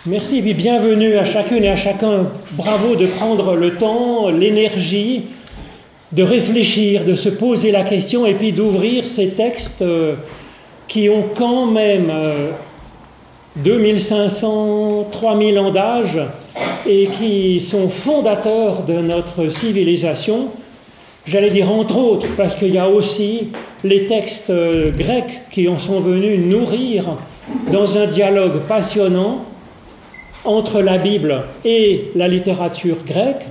Merci et puis bienvenue à chacune et à chacun. Bravo de prendre le temps, l'énergie, de réfléchir, de se poser la question et puis d'ouvrir ces textes qui ont quand même 2500, 3000 ans d'âge et qui sont fondateurs de notre civilisation. J'allais dire entre autres, parce qu'il y a aussi les textes grecs qui en sont venus nourrir dans un dialogue passionnant entre la Bible et la littérature grecque,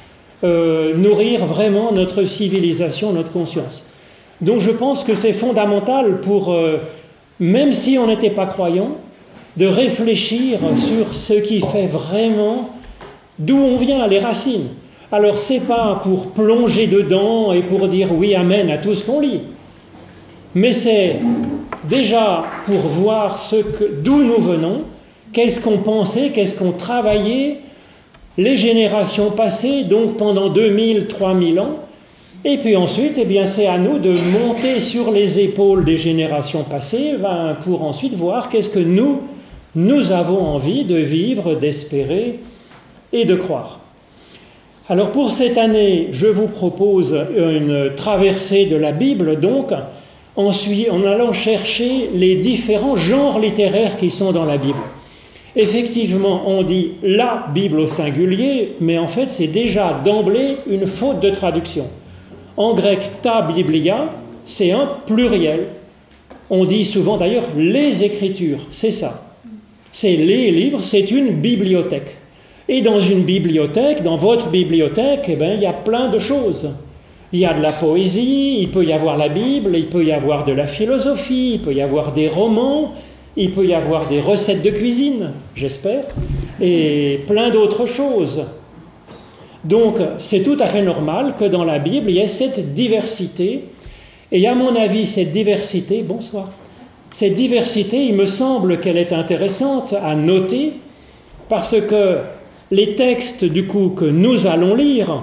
nourrir vraiment notre civilisation, notre conscience. Donc je pense que c'est fondamental pour, même si on n'était pas croyant, de réfléchir sur ce qui fait vraiment d'où on vient, les racines. Alors c'est pas pour plonger dedans et pour dire oui, amen à tout ce qu'on lit, mais c'est déjà pour voir d'où nous venons, qu'est-ce qu'on pensait, qu'est-ce qu'on travaillait, les générations passées, donc pendant 2000, 3000 ans, et puis ensuite, eh bien, c'est à nous de monter sur les épaules des générations passées pour ensuite voir qu'est-ce que nous avons envie de vivre, d'espérer et de croire. Alors pour cette année, je vous propose une traversée de la Bible, donc, en allant chercher les différents genres littéraires qui sont dans la Bible. Effectivement, on dit la Bible au singulier, mais en fait, c'est déjà d'emblée une faute de traduction. En grec, ta biblia, c'est un pluriel. On dit souvent d'ailleurs les Écritures, c'est ça. C'est les livres, c'est une bibliothèque. Et dans une bibliothèque, dans votre bibliothèque, eh bien, il y a plein de choses. Il y a de la poésie, il peut y avoir la Bible, il peut y avoir de la philosophie, il peut y avoir des romans, il peut y avoir des recettes de cuisine, j'espère, et plein d'autres choses. Donc, c'est tout à fait normal que dans la Bible, il y ait cette diversité. Et à mon avis, cette diversité, bonsoir, cette diversité, il me semble qu'elle est intéressante à noter, parce que les textes, du coup, que nous allons lire,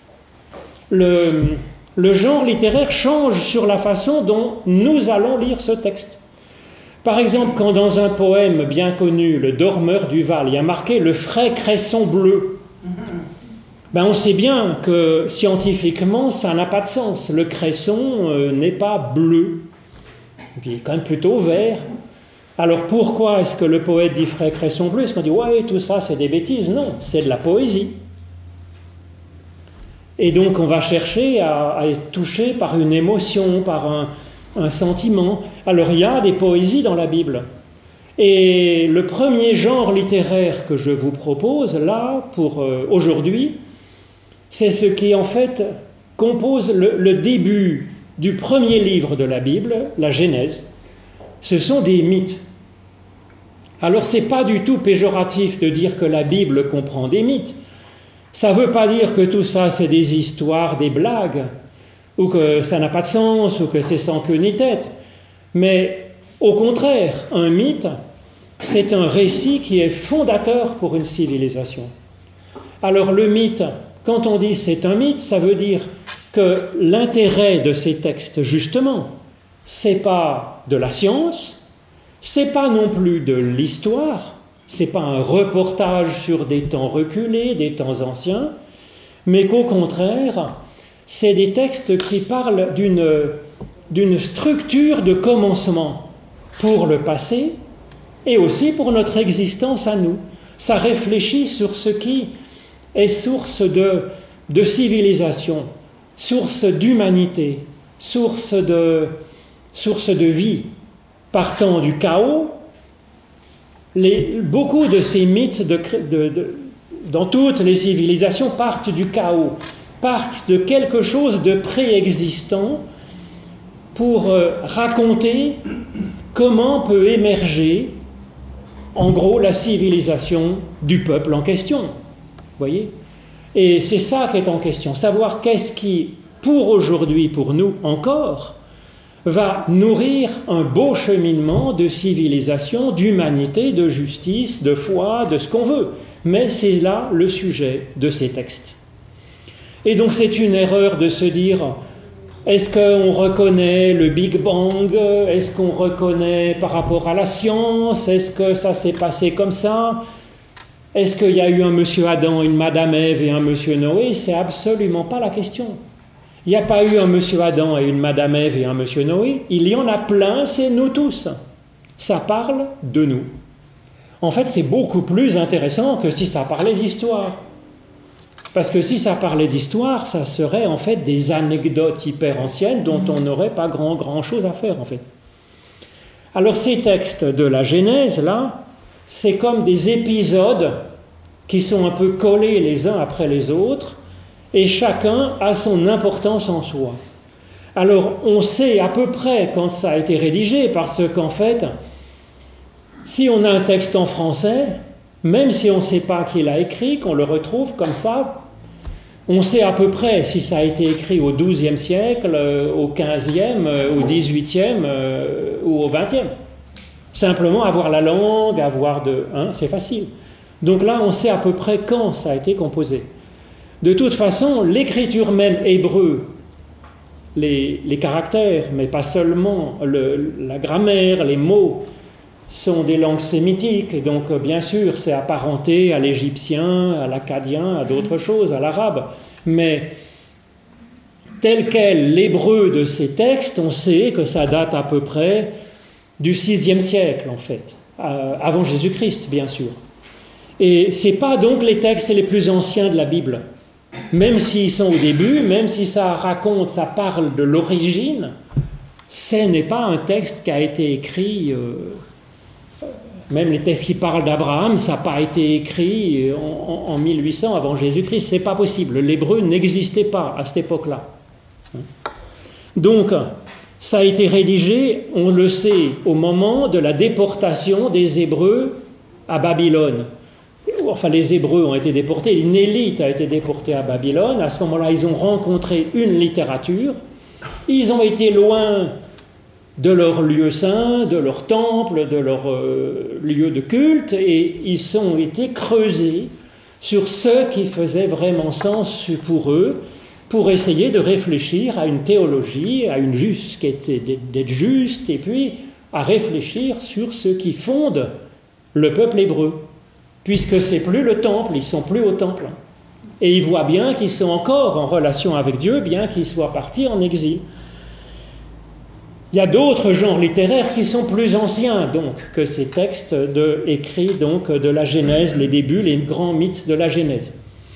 le genre littéraire change sur la façon dont nous allons lire ce texte. Par exemple, quand dans un poème bien connu, Le Dormeur du Val, il y a marqué « le frais cresson bleu », on sait bien que scientifiquement, ça n'a pas de sens. Le cresson n'est pas bleu, il est quand même plutôt vert. Alors pourquoi est-ce que le poète dit « frais cresson bleu » ? Est-ce qu'on dit « ouais, tout ça c'est des bêtises » ? Non, c'est de la poésie. Et donc on va chercher à être touché par une émotion, par un sentiment. Alors il y a des poésies dans la Bible. Et le premier genre littéraire que je vous propose, là, pour aujourd'hui, c'est ce qui en fait compose le début du premier livre de la Bible, la Genèse. Ce sont des mythes. Alors c'est pas du tout péjoratif de dire que la Bible comprend des mythes. Ça ne veut pas dire que tout ça c'est des histoires, des blagues, ou que ça n'a pas de sens, ou que c'est sans queue ni tête. Mais au contraire, un mythe, c'est un récit qui est fondateur pour une civilisation. Alors le mythe, quand on dit c'est un mythe, ça veut dire que l'intérêt de ces textes, justement, c'est pas de la science, c'est pas non plus de l'histoire, c'est pas un reportage sur des temps reculés, des temps anciens, mais qu'au contraire, c'est des textes qui parlent d'une structure de commencement pour le passé et aussi pour notre existence à nous. Ça réfléchit sur ce qui est source de civilisation, source d'humanité, source de vie. Partant du chaos, beaucoup de ces mythes dans toutes les civilisations partent du chaos, partent de quelque chose de préexistant pour raconter comment peut émerger, en gros, la civilisation du peuple en question. Vous voyez ? Et c'est ça qui est en question, savoir qu'est-ce qui, pour aujourd'hui, pour nous encore, va nourrir un beau cheminement de civilisation, d'humanité, de justice, de foi, de ce qu'on veut. Mais c'est là le sujet de ces textes. Et donc c'est une erreur de se dire, est-ce qu'on reconnaît le Big Bang? Est-ce qu'on reconnaît par rapport à la science? Est-ce que ça s'est passé comme ça? est-ce qu'il y a eu un monsieur Adam, une madame Ève et un monsieur Noé? C'est absolument pas la question. Il n'y a pas eu un monsieur Adam et une madame Ève et un monsieur Noé. Il y en a plein, c'est nous tous. Ça parle de nous. En fait, c'est beaucoup plus intéressant que si ça parlait d'histoire. Parce que si ça parlait d'histoire, ça serait en fait des anecdotes hyper anciennes dont on n'aurait pas grand chose à faire en fait. Alors ces textes de la Genèse, là, c'est comme des épisodes qui sont un peu collés les uns après les autres, et chacun a son importance en soi. Alors on sait à peu près quand ça a été rédigé, parce qu'en fait, si on a un texte en français, même si on ne sait pas qui l'a écrit, qu'on le retrouve comme ça, on sait à peu près si ça a été écrit au XIIe siècle, au XVe, au XVIIIe ou au XXe. Simplement avoir la langue, c'est facile. Donc là, on sait à peu près quand ça a été composé. De toute façon, l'écriture même hébreu, les caractères, mais pas seulement, la grammaire, les mots, sont des langues sémitiques, donc bien sûr c'est apparenté à l'égyptien, à l'akkadien, à d'autres choses, à l'arabe, mais tel quel l'hébreu de ces textes, on sait que ça date à peu près du VIe siècle en fait, avant Jésus-Christ bien sûr. Et ce n'est pas donc les textes les plus anciens de la Bible, même s'ils sont au début, même si ça raconte, ça parle de l'origine, ce n'est pas un texte qui a été écrit... Même les textes qui parlent d'Abraham, ça n'a pas été écrit en 1800 avant Jésus-Christ, c'est pas possible. L'hébreu n'existait pas à cette époque-là. Donc, ça a été rédigé, on le sait, au moment de la déportation des Hébreux à Babylone. Enfin, les Hébreux ont été déportés, une élite a été déportée à Babylone. À ce moment-là, ils ont rencontré une littérature. Ils ont été loin de leur lieu saint, de leur temple, de leur lieu de culte, et ils ont été creusés sur ce qui faisait vraiment sens pour eux, pour essayer de réfléchir à une théologie, à une juste, d'être juste, et puis à réfléchir sur ce qui fonde le peuple hébreu, puisque c'est plus le temple, ils sont plus au temple, et ils voient bien qu'ils sont encore en relation avec Dieu, bien qu'ils soient partis en exil. Il y a d'autres genres littéraires qui sont plus anciens donc que ces textes écrits donc de la Genèse, les débuts, les grands mythes de la Genèse.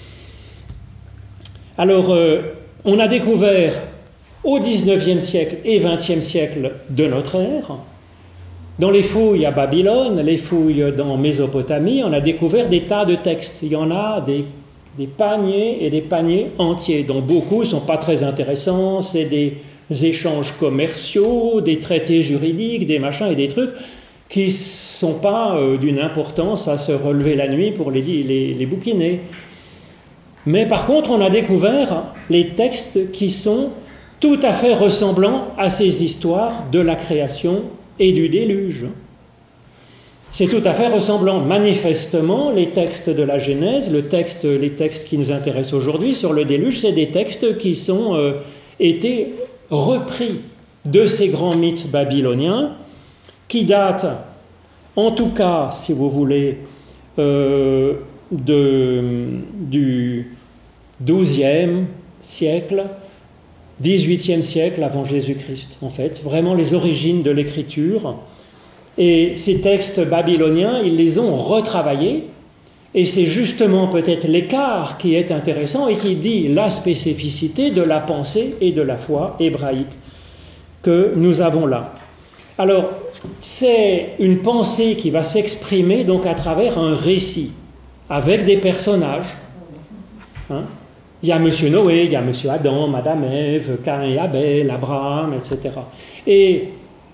Alors, on a découvert au XIXe siècle et XXe siècle de notre ère, dans les fouilles à Babylone, les fouilles dans Mésopotamie, on a découvert des tas de textes. Il y en a des paniers et des paniers entiers, dont beaucoup ne sont pas très intéressants, c'est des échanges commerciaux, des traités juridiques, des machins et des trucs qui ne sont pas d'une importance à se relever la nuit pour les bouquiner. Mais par contre, on a découvert les textes qui sont tout à fait ressemblants à ces histoires de la création et du déluge. C'est tout à fait ressemblant. Manifestement, les textes de la Genèse, les textes qui nous intéressent aujourd'hui sur le déluge, c'est des textes qui sont été repris de ces grands mythes babyloniens, qui datent, en tout cas, si vous voulez, du XIIe siècle, XVIIIe siècle avant Jésus-Christ, en fait, vraiment les origines de l'écriture. Et ces textes babyloniens, ils les ont retravaillés, et c'est justement peut-être l'écart qui est intéressant et qui dit la spécificité de la pensée et de la foi hébraïque que nous avons là. Alors, c'est une pensée qui va s'exprimer donc à travers un récit, avec des personnages. Il y a Monsieur Noé, il y a Monsieur Adam, Madame Ève, Caïn et Abel, Abraham, etc. Et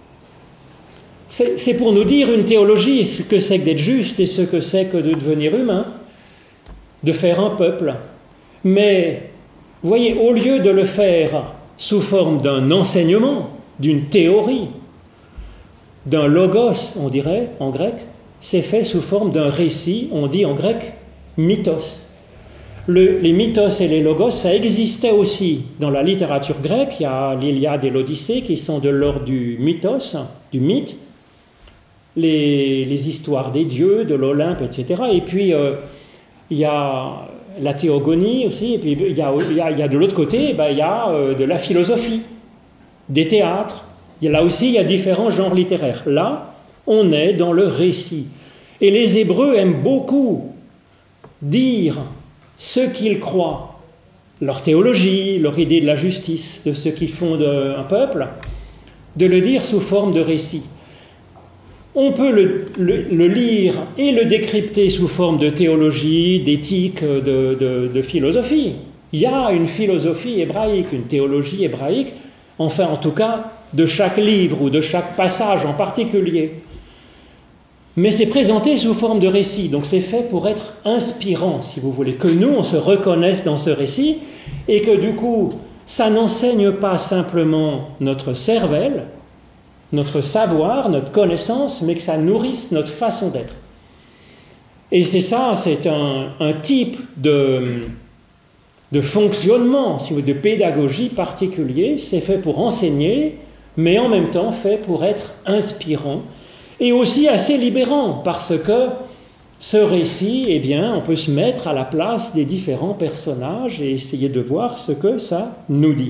c'est pour nous dire une théologie, ce que c'est que d'être juste et ce que c'est que de devenir humain, de faire un peuple. Mais, vous voyez, au lieu de le faire sous forme d'un enseignement, d'une théorie, d'un logos, on dirait en grec, c'est fait sous forme d'un récit, on dit en grec mythos. Les mythos et les logos, ça existait aussi dans la littérature grecque. Il y a l'Iliade et l'Odyssée qui sont de l'ordre du mythos, du mythe. les histoires des dieux, de l'Olympe, etc. Et puis, il y a la théogonie aussi, et puis il y a de l'autre côté, il y a de la philosophie, des théâtres. Là aussi, il y a différents genres littéraires. Là, on est dans le récit. Et les Hébreux aiment beaucoup dire ce qu'ils croient, leur théologie, leur idée de la justice, de ce qui fonde un peuple, de le dire sous forme de récit. On peut le lire et le décrypter sous forme de théologie, d'éthique, de philosophie. Il y a une philosophie hébraïque, une théologie hébraïque, enfin en tout cas de chaque livre ou de chaque passage en particulier. Mais c'est présenté sous forme de récit, donc c'est fait pour être inspirant, si vous voulez, que nous, on se reconnaisse dans ce récit, et que du coup, ça n'enseigne pas simplement notre cervelle, notre savoir, notre connaissance, mais que ça nourrisse notre façon d'être. Et c'est ça, c'est un type de fonctionnement, si vous voulez, de pédagogie particulier, c'est fait pour enseigner, mais en même temps fait pour être inspirant, et aussi assez libérant, parce que ce récit, eh bien, on peut se mettre à la place des différents personnages et essayer de voir ce que ça nous dit.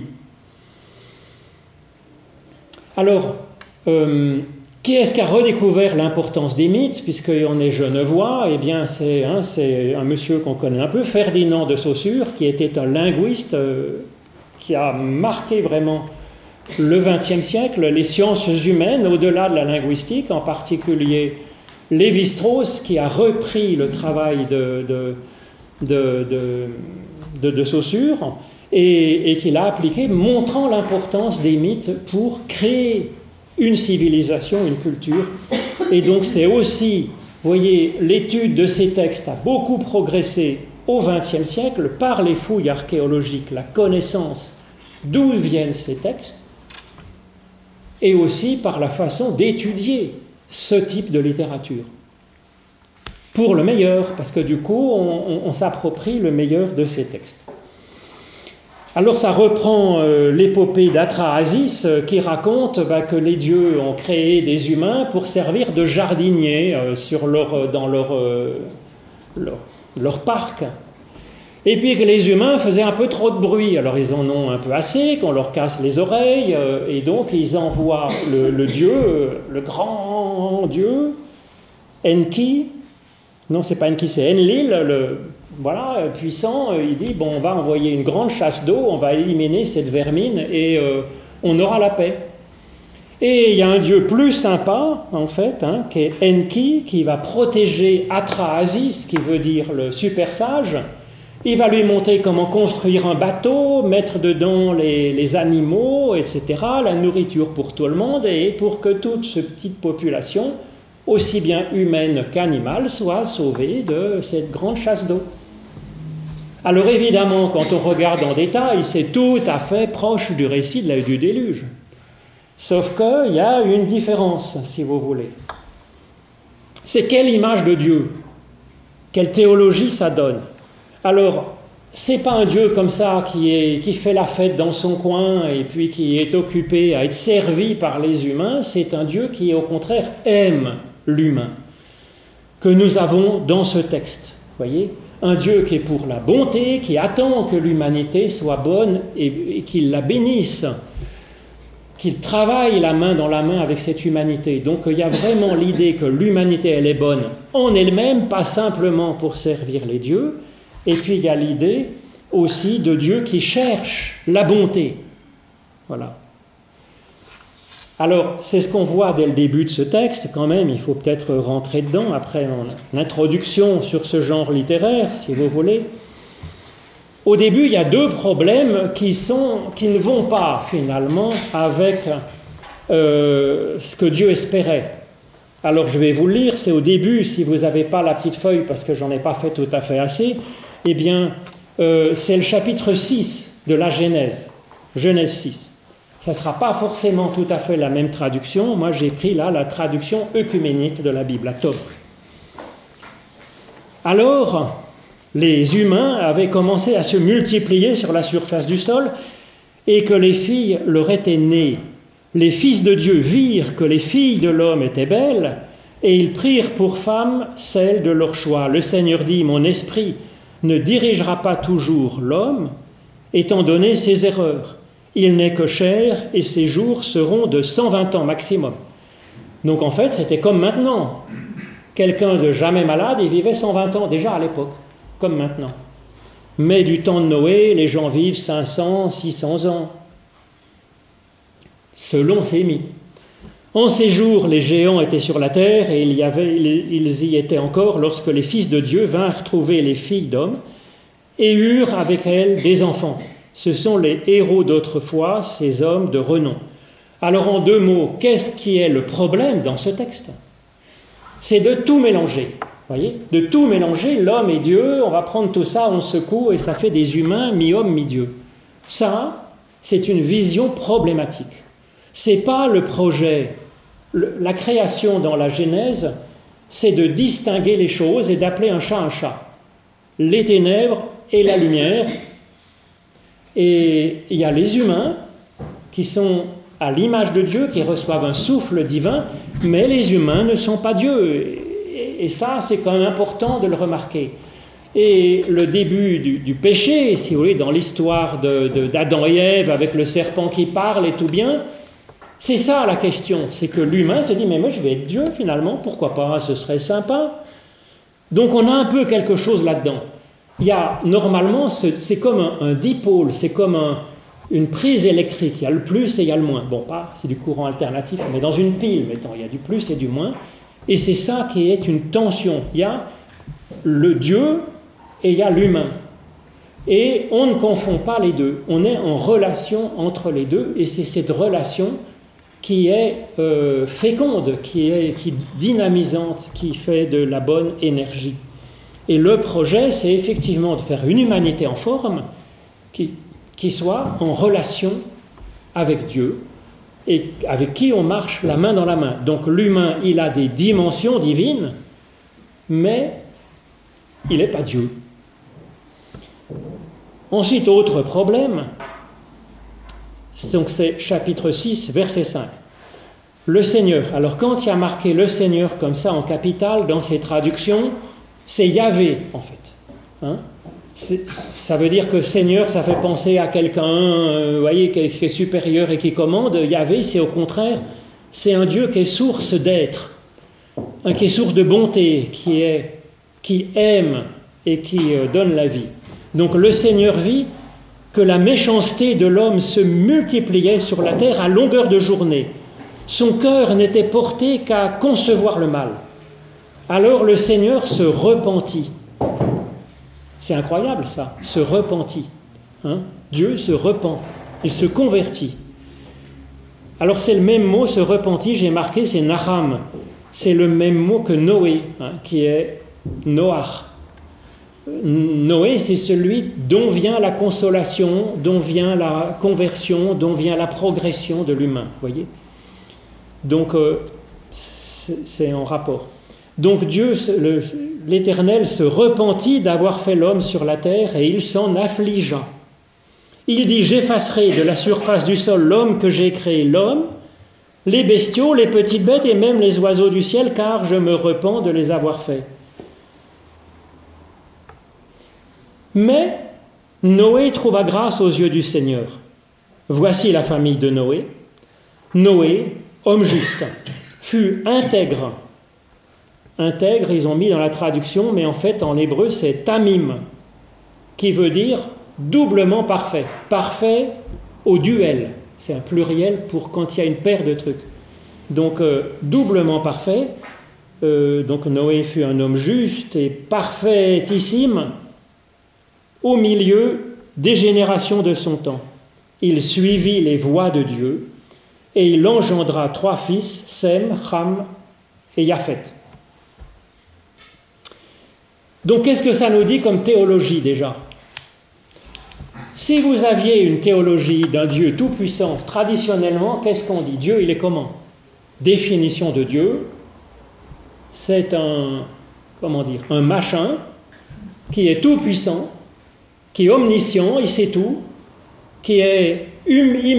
Alors, qui est-ce qui a redécouvert l'importance des mythes, puisqu'on est genevois? Eh bien, c'est un monsieur qu'on connaît un peu, Ferdinand de Saussure, qui était un linguiste qui a marqué vraiment le XXe siècle, les sciences humaines, au-delà de la linguistique, en particulier Lévi-Strauss, qui a repris le travail de Saussure et qui l'a appliqué, montrant l'importance des mythes pour créer une civilisation, une culture. Et donc c'est aussi, vous voyez, l'étude de ces textes a beaucoup progressé au XXe siècle par les fouilles archéologiques, la connaissance d'où viennent ces textes, et aussi par la façon d'étudier ce type de littérature. Pour le meilleur, parce que du coup, on s'approprie le meilleur de ces textes. Alors ça reprend l'épopée d'Atrahasis qui raconte que les dieux ont créé des humains pour servir de jardiniers dans leur parc. Et puis que les humains faisaient un peu trop de bruit, alors ils en ont un peu assez, qu'on leur casse les oreilles, et donc ils envoient le dieu, le grand dieu, Enki, non c'est pas Enki, c'est Enlil, voilà, puissant, il dit, bon, on va envoyer une grande chasse d'eau, on va éliminer cette vermine, et on aura la paix. Et il y a un dieu plus sympa, en fait, qui est Enki, qui va protéger Atrahasis, qui veut dire le super sage. Il va lui montrer comment construire un bateau, mettre dedans les animaux, etc., la nourriture pour tout le monde, et pour que toute cette petite population, aussi bien humaine qu'animale, soit sauvée de cette grande chasse d'eau. Alors évidemment, quand on regarde en détail, c'est tout à fait proche du récit du déluge. Sauf qu'il y a une différence, si vous voulez. C'est quelle image de Dieu? Quelle théologie ça donne? Alors, c'est pas un Dieu comme ça qui fait la fête dans son coin et puis qui est occupé à être servi par les humains, c'est un Dieu qui, au contraire, aime l'humain, que nous avons dans ce texte. Voyez, un Dieu qui est pour la bonté, qui attend que l'humanité soit bonne et qu'il la bénisse, qu'il travaille la main dans la main avec cette humanité. Donc il y a vraiment l'idée que l'humanité, elle est bonne en elle-même, pas simplement pour servir les dieux. Et puis il y a l'idée aussi de Dieu qui cherche la bonté. Voilà. Alors, c'est ce qu'on voit dès le début de ce texte, quand même, il faut peut-être rentrer dedans, après mon introduction sur ce genre littéraire, si vous voulez. Au début, il y a deux problèmes qui ne vont pas, finalement, avec ce que Dieu espérait. Alors, je vais vous le lire, c'est au début, si vous n'avez pas la petite feuille, parce que j'en ai pas fait tout à fait assez, eh bien, c'est le chapitre 6 de la Genèse, Genèse 6. Ça ne sera pas forcément tout à fait la même traduction. Moi, j'ai pris là la traduction œcuménique de la Bible, la Torah. Alors, les humains avaient commencé à se multiplier sur la surface du sol et que les filles leur étaient nées. Les fils de Dieu virent que les filles de l'homme étaient belles et ils prirent pour femme celle de leur choix. Le Seigneur dit, mon esprit ne dirigera pas toujours l'homme, étant donné ses erreurs. Il n'est que chair et ses jours seront de 120 ans maximum. Donc en fait, c'était comme maintenant. Quelqu'un de jamais malade, il vivait 120 ans déjà à l'époque, comme maintenant. Mais du temps de Noé, les gens vivent 500, 600 ans, selon ces mythes. En ces jours, les géants étaient sur la terre et ils y étaient encore lorsque les fils de Dieu vinrent trouver les filles d'hommes et eurent avec elles des enfants. Ce sont les héros d'autrefois, ces hommes de renom. Alors en 2 mots, qu'est-ce qui est le problème dans ce texte? C'est de tout mélanger, voyez, de tout mélanger, l'homme et Dieu, on va prendre tout ça, on secoue et ça fait des humains mi-homme, mi-Dieu. Ça, c'est une vision problématique. C'est pas le projet, la création dans la Genèse, c'est de distinguer les choses et d'appeler un chat, les ténèbres et la lumière. Et il y a les humains qui sont à l'image de Dieu, qui reçoivent un souffle divin, mais les humains ne sont pas Dieu. Et ça, c'est quand même important de le remarquer. Et le début du péché, si vous voulez, dans l'histoire d'Adam et Ève, avec le serpent qui parle et tout bien, c'est ça la question. C'est que l'humain se dit, mais moi je vais être Dieu finalement, pourquoi pas, ce serait sympa. Donc on a un peu quelque chose là-dedans. Il y a, normalement, c'est comme un dipôle, c'est comme une prise électrique. Il y a le plus et il y a le moins. Bon, pas, c'est du courant alternatif, mais dans une pile, mettons, il y a du plus et du moins. Et c'est ça qui est une tension. Il y a le Dieu et il y a l'humain. Et on ne confond pas les deux. On est en relation entre les deux, et c'est cette relation qui est féconde, qui est dynamisante, qui fait de la bonne énergie. Et le projet, c'est effectivement de faire une humanité en forme qui soit en relation avec Dieu et avec qui on marche la main dans la main. Donc l'humain, il a des dimensions divines, mais il n'est pas Dieu. Ensuite, autre problème, donc c'est chapitre 6, verset 5. Le Seigneur. Alors quand il y a marqué le Seigneur comme ça en capital dans ces traductions, c'est Yahvé en fait. Hein? Ça veut dire que Seigneur, ça fait penser à quelqu'un, vous voyez, qui est supérieur et qui commande. Yahvé, c'est au contraire, c'est un Dieu qui est source d'être, qui est source de bonté, qui aime et qui donne la vie. Donc le Seigneur vit que la méchanceté de l'homme se multipliait sur la terre à longueur de journée. Son cœur n'était porté qu'à concevoir le mal. Alors le Seigneur se repentit. C'est incroyable ça, se repentit. Hein? Dieu se repent, il se convertit. Alors c'est le même mot, se repentit, j'ai marqué, c'est Naham. C'est le même mot que Noé, hein, qui est Noach. Noé, c'est celui dont vient la consolation, dont vient la conversion, dont vient la progression de l'humain, voyez. Donc c'est en rapport. Donc Dieu, l'Éternel, se repentit d'avoir fait l'homme sur la terre et il s'en affligea. Il dit, j'effacerai de la surface du sol l'homme que j'ai créé, l'homme, les bestiaux, les petites bêtes et même les oiseaux du ciel, car je me repens de les avoir faits. Mais Noé trouva grâce aux yeux du Seigneur. Voici la famille de Noé. Noé, homme juste, fut intègre. Intègre, ils ont mis dans la traduction, mais en fait, en hébreu, c'est tamim, qui veut dire doublement parfait. Parfait au duel. C'est un pluriel pour quand il y a une paire de trucs. Donc, doublement parfait. Donc, Noé fut un homme juste et parfaitissime au milieu des générations de son temps. Il suivit les voies de Dieu et il engendra 3 fils, Sem, Ham et Japhet. Donc, qu'est-ce que ça nous dit comme théologie déjà? Si vous aviez une théologie d'un Dieu tout-puissant, traditionnellement, qu'est-ce qu'on dit? Dieu, il est comment? Définition de Dieu, c'est un machin qui est tout-puissant, qui est omniscient, il sait tout, qui est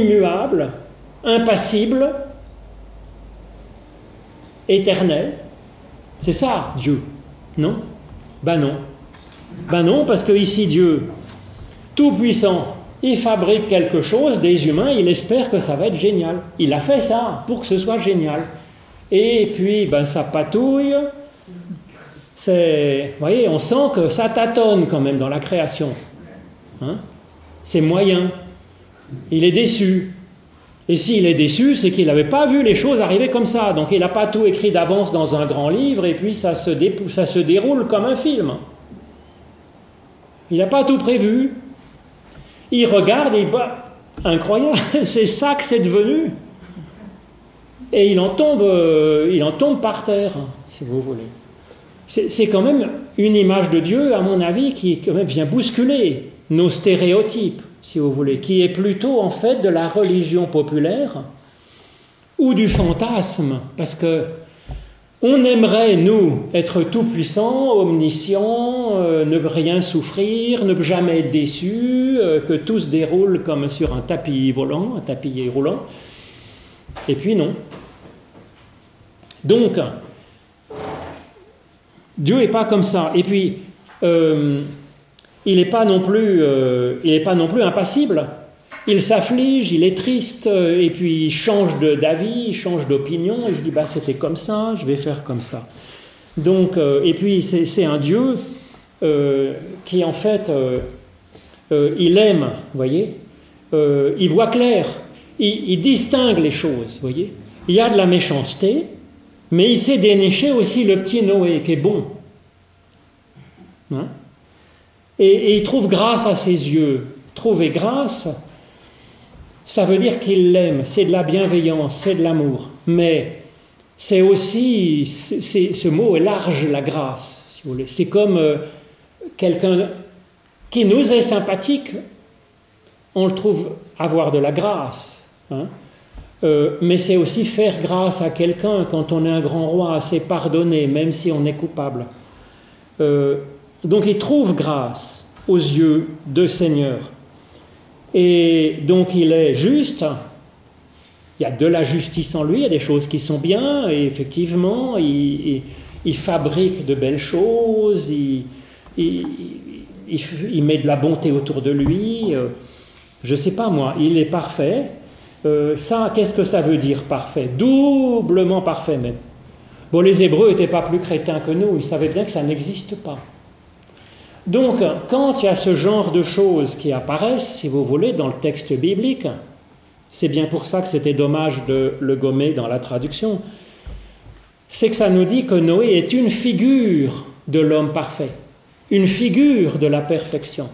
immuable, impassible, éternel, C'est ça, Dieu. Non? Ben non. Ben non, parce que ici, Dieu, tout-puissant, il fabrique quelque chose, des humains, il espère que ça va être génial. Il a fait ça pour que ce soit génial. Et puis, ben, ça patouille. Vous voyez, on sent que ça tâtonne quand même dans la création. Hein? C'est moyen. Il est déçu. Et s'il est déçu, c'est qu'il n'avait pas vu les choses arriver comme ça. Donc il n'a pas tout écrit d'avance dans un grand livre et puis ça se déroule comme un film. Il n'a pas tout prévu. Il regarde et bah, incroyable, c'est ça que c'est devenu. Et il en tombe par terre, si vous voulez. C'est quand même une image de Dieu, à mon avis, qui quand même vient bousculer nos stéréotypes, si vous voulez, qui est plutôt en fait de la religion populaire ou du fantasme, parce que on aimerait, nous, être tout-puissants, omniscients, ne rien souffrir, ne jamais être déçus, que tout se déroule comme sur un tapis volant, un tapis roulant. Et puis non. Donc, Dieu n'est pas comme ça. Et puis, il n'est pas non plus impassible. Il s'afflige, il est triste, et puis il change d'avis, il change d'opinion, il se dit bah, c'était comme ça, je vais faire comme ça. Donc, et puis c'est un Dieu qui en fait, il aime, vous voyez, il voit clair, il distingue les choses, vous voyez. Il y a de la méchanceté, mais il sait dénicher aussi le petit Noé qui est bon. Hein? Et il trouve grâce à ses yeux. Trouver grâce, ça veut dire qu'il l'aime, c'est de la bienveillance, c'est de l'amour. Mais c'est aussi, ce mot est large, la grâce, si vous voulez. C'est comme quelqu'un qui nous est sympathique, on le trouve avoir de la grâce. Hein? Mais c'est aussi faire grâce à quelqu'un quand on est un grand roi, c'est pardonner, même si on est coupable. Donc il trouve grâce aux yeux de Seigneur. Et donc il est juste, il y a de la justice en lui, il y a des choses qui sont bien, et effectivement, il fabrique de belles choses, il met de la bonté autour de lui, je ne sais pas moi, il est parfait. Ça, qu'est-ce que ça veut dire parfait? Doublement parfait même. Bon, les Hébreux n'étaient pas plus crétins que nous, ils savaient bien que ça n'existe pas. Donc, quand il y a ce genre de choses qui apparaissent, si vous voulez, dans le texte biblique, c'est bien pour ça que c'était dommage de le gommer dans la traduction, c'est que ça nous dit que Noé est une figure de l'homme parfait, une figure de la perfection.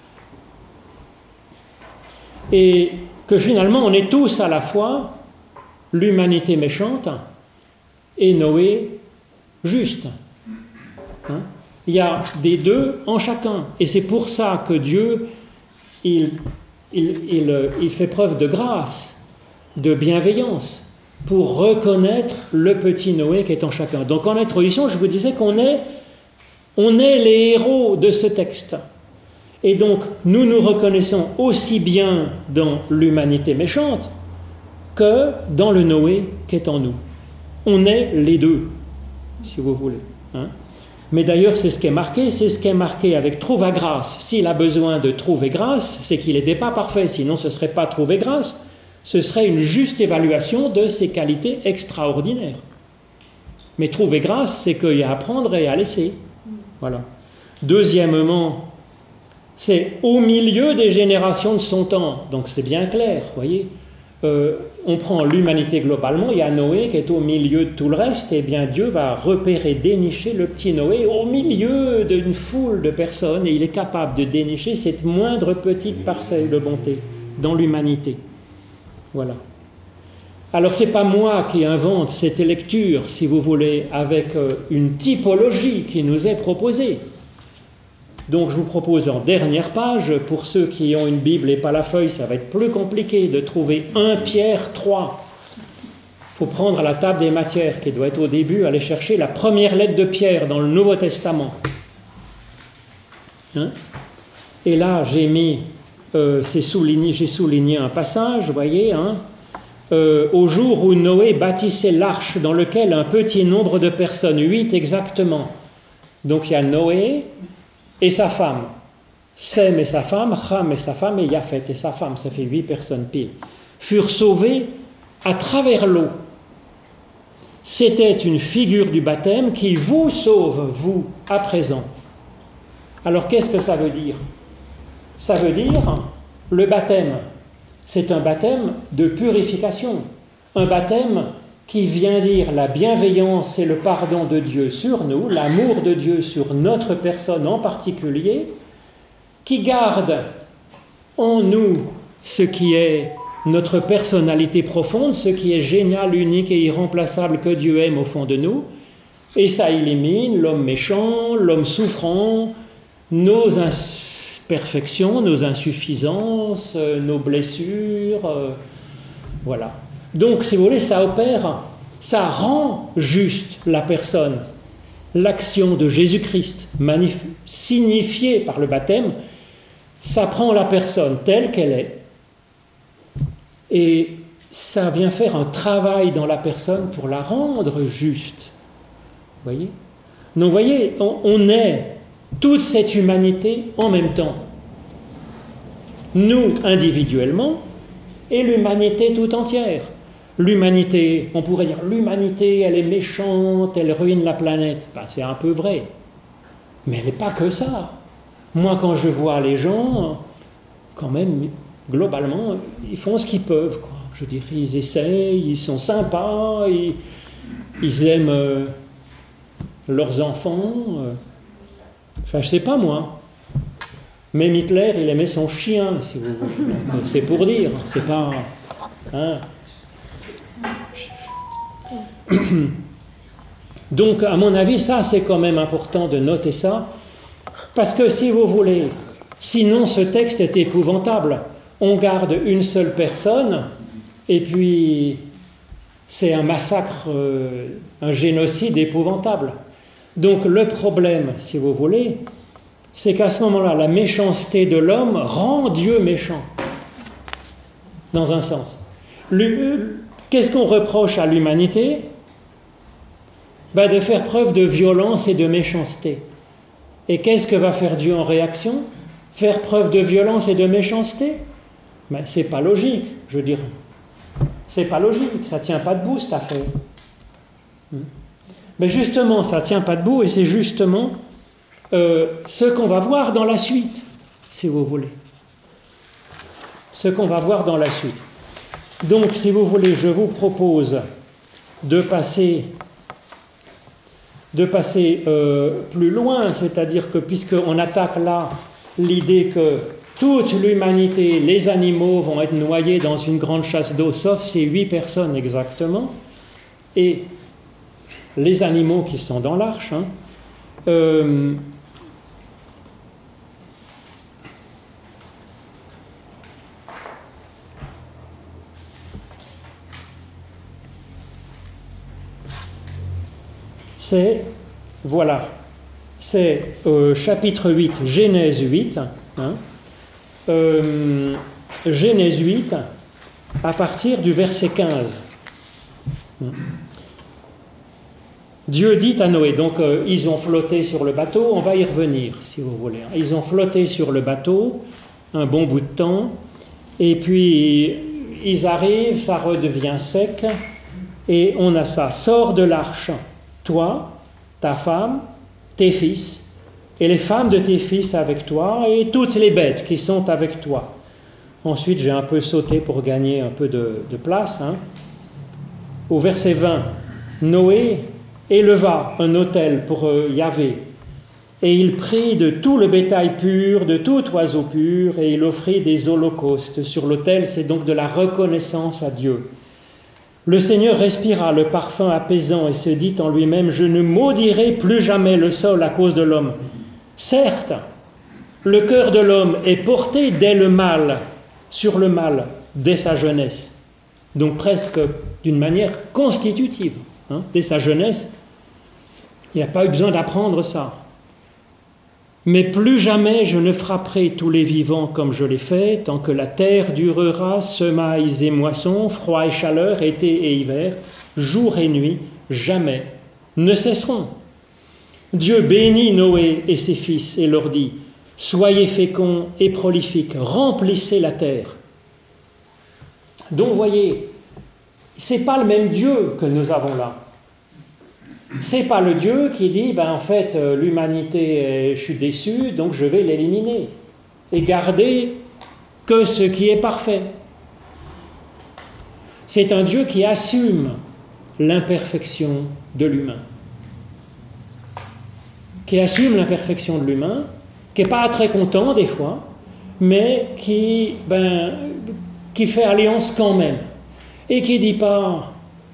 Et que finalement, on est tous à la fois l'humanité méchante et Noé juste. Hein? Il y a des deux en chacun. Et c'est pour ça que Dieu, il fait preuve de grâce, de bienveillance, pour reconnaître le petit Noé qui est en chacun. Donc en introduction, je vous disais qu'on est les héros de ce texte. Et donc, nous nous reconnaissons aussi bien dans l'humanité méchante que dans le Noé qui est en nous. On est les deux, si vous voulez. Hein? Mais d'ailleurs, c'est ce qui est marqué avec « trouva grâce ». S'il a besoin de trouver grâce, c'est qu'il n'était pas parfait, sinon ce ne serait pas trouver grâce, ce serait une juste évaluation de ses qualités extraordinaires. Mais trouver grâce, c'est qu'il y a à prendre et à laisser. Voilà. Deuxièmement, c'est au milieu des générations de son temps, donc c'est bien clair, vous voyez. On prend l'humanité globalement, il y a Noé qui est au milieu de tout le reste, et bien Dieu va repérer, dénicher le petit Noé au milieu d'une foule de personnes, et il est capable de dénicher cette moindre petite parcelle de bonté dans l'humanité. Voilà. Alors c'est pas moi qui invente cette lecture, si vous voulez, avec une typologie qui nous est proposée. Donc je vous propose en dernière page, pour ceux qui ont une Bible et pas la feuille, ça va être plus compliqué de trouver 1 Pierre 3. Il faut prendre la table des matières qui doit être au début, aller chercher la première lettre de Pierre dans le Nouveau Testament. Hein? Et là j'ai souligné un passage, vous voyez, hein? au jour où Noé bâtissait l'arche dans lequel un petit nombre de personnes, 8 exactement. Donc il y a Noé et sa femme, Sem et sa femme, Ham et sa femme et Japhet et sa femme, ça fait 8 personnes pile, furent sauvés à travers l'eau. C'était une figure du baptême qui vous sauve, vous, à présent. Alors qu'est-ce que ça veut dire? Ça veut dire, le baptême, c'est un baptême de purification, un baptême qui vient dire la bienveillance et le pardon de Dieu sur nous, l'amour de Dieu sur notre personne en particulier, qui garde en nous ce qui est notre personnalité profonde, ce qui est génial, unique et irremplaçable que Dieu aime au fond de nous, et ça élimine l'homme méchant, l'homme souffrant, nos imperfections, nos insuffisances, nos blessures, voilà. Donc, si vous voulez, ça opère, ça rend juste la personne. L'action de Jésus-Christ, signifiée par le baptême, ça prend la personne telle qu'elle est, et ça vient faire un travail dans la personne pour la rendre juste. Vous voyez? Donc, vous voyez, on est toute cette humanité en même temps. Nous, individuellement, et l'humanité tout entière. L'humanité, on pourrait dire, l'humanité, elle est méchante, elle ruine la planète. Ben, c'est un peu vrai. Mais elle n'est pas que ça. Moi, quand je vois les gens, quand même, globalement, ils font ce qu'ils peuvent, quoi. Je veux dire, ils essayent, ils sont sympas, ils aiment leurs enfants. Enfin, je sais pas, moi. Même Hitler, il aimait son chien, si vous voulez. C'est pour dire, c'est pas... Hein. Donc, à mon avis, ça, c'est quand même important de noter ça, parce que, si vous voulez, sinon ce texte est épouvantable. On garde une seule personne, et puis c'est un massacre, un génocide épouvantable. Donc, le problème, si vous voulez, c'est qu'à ce moment-là, la méchanceté de l'homme rend Dieu méchant, dans un sens. Qu'est-ce qu'on reproche à l'humanité? Ben, de faire preuve de violence et de méchanceté. Et qu'est-ce que va faire Dieu en réaction? Faire preuve de violence et de méchanceté? Ben, c'est pas logique, je veux dire. C'est pas logique, ça tient pas debout cette affaire. Mais justement, ça tient pas debout, et c'est justement ce qu'on va voir dans la suite, si vous voulez. Ce qu'on va voir dans la suite. Donc, si vous voulez, je vous propose de passer plus loin, c'est-à-dire que puisqu'on attaque là l'idée que toute l'humanité, les animaux vont être noyés dans une grande chasse d'eau, sauf ces 8 personnes exactement, et les animaux qui sont dans l'arche, c'est, voilà, c'est chapitre 8, Genèse 8, Genèse 8, à partir du verset 15. Dieu dit à Noé, donc ils ont flotté sur le bateau, on va y revenir si vous voulez. Ils ont flotté sur le bateau un bon bout de temps, et puis ils arrivent, ça redevient sec, et on a ça, sors de l'arche, toi, ta femme, tes fils, et les femmes de tes fils avec toi, et toutes les bêtes qui sont avec toi. Ensuite, j'ai un peu sauté pour gagner un peu de place. Au verset 20, Noé éleva un autel pour Yahvé, et il prit de tout le bétail pur, de tout oiseau pur, et il offrit des holocaustes sur l'autel. C'est donc de la reconnaissance à Dieu. Le Seigneur respira le parfum apaisant et se dit en lui-même, « Je ne maudirai plus jamais le sol à cause de l'homme. Certes, le cœur de l'homme est porté dès le mal, sur le mal, dès sa jeunesse. » Donc presque d'une manière constitutive. Dès sa jeunesse, il n'a pas eu besoin d'apprendre ça. Mais plus jamais je ne frapperai tous les vivants comme je l'ai fait, tant que la terre durera, semailles et moissons, froid et chaleur, été et hiver, jour et nuit, jamais ne cesseront. Dieu bénit Noé et ses fils et leur dit, soyez féconds et prolifiques, remplissez la terre. Donc, voyez, ce n'est pas le même Dieu que nous avons là. Ce n'est pas le Dieu qui dit, en fait, l'humanité, je suis déçu, donc je vais l'éliminer et garder que ce qui est parfait. C'est un Dieu qui assume l'imperfection de l'humain. Qui assume l'imperfection de l'humain, qui n'est pas très content des fois, mais qui fait alliance quand même. Et qui ne dit pas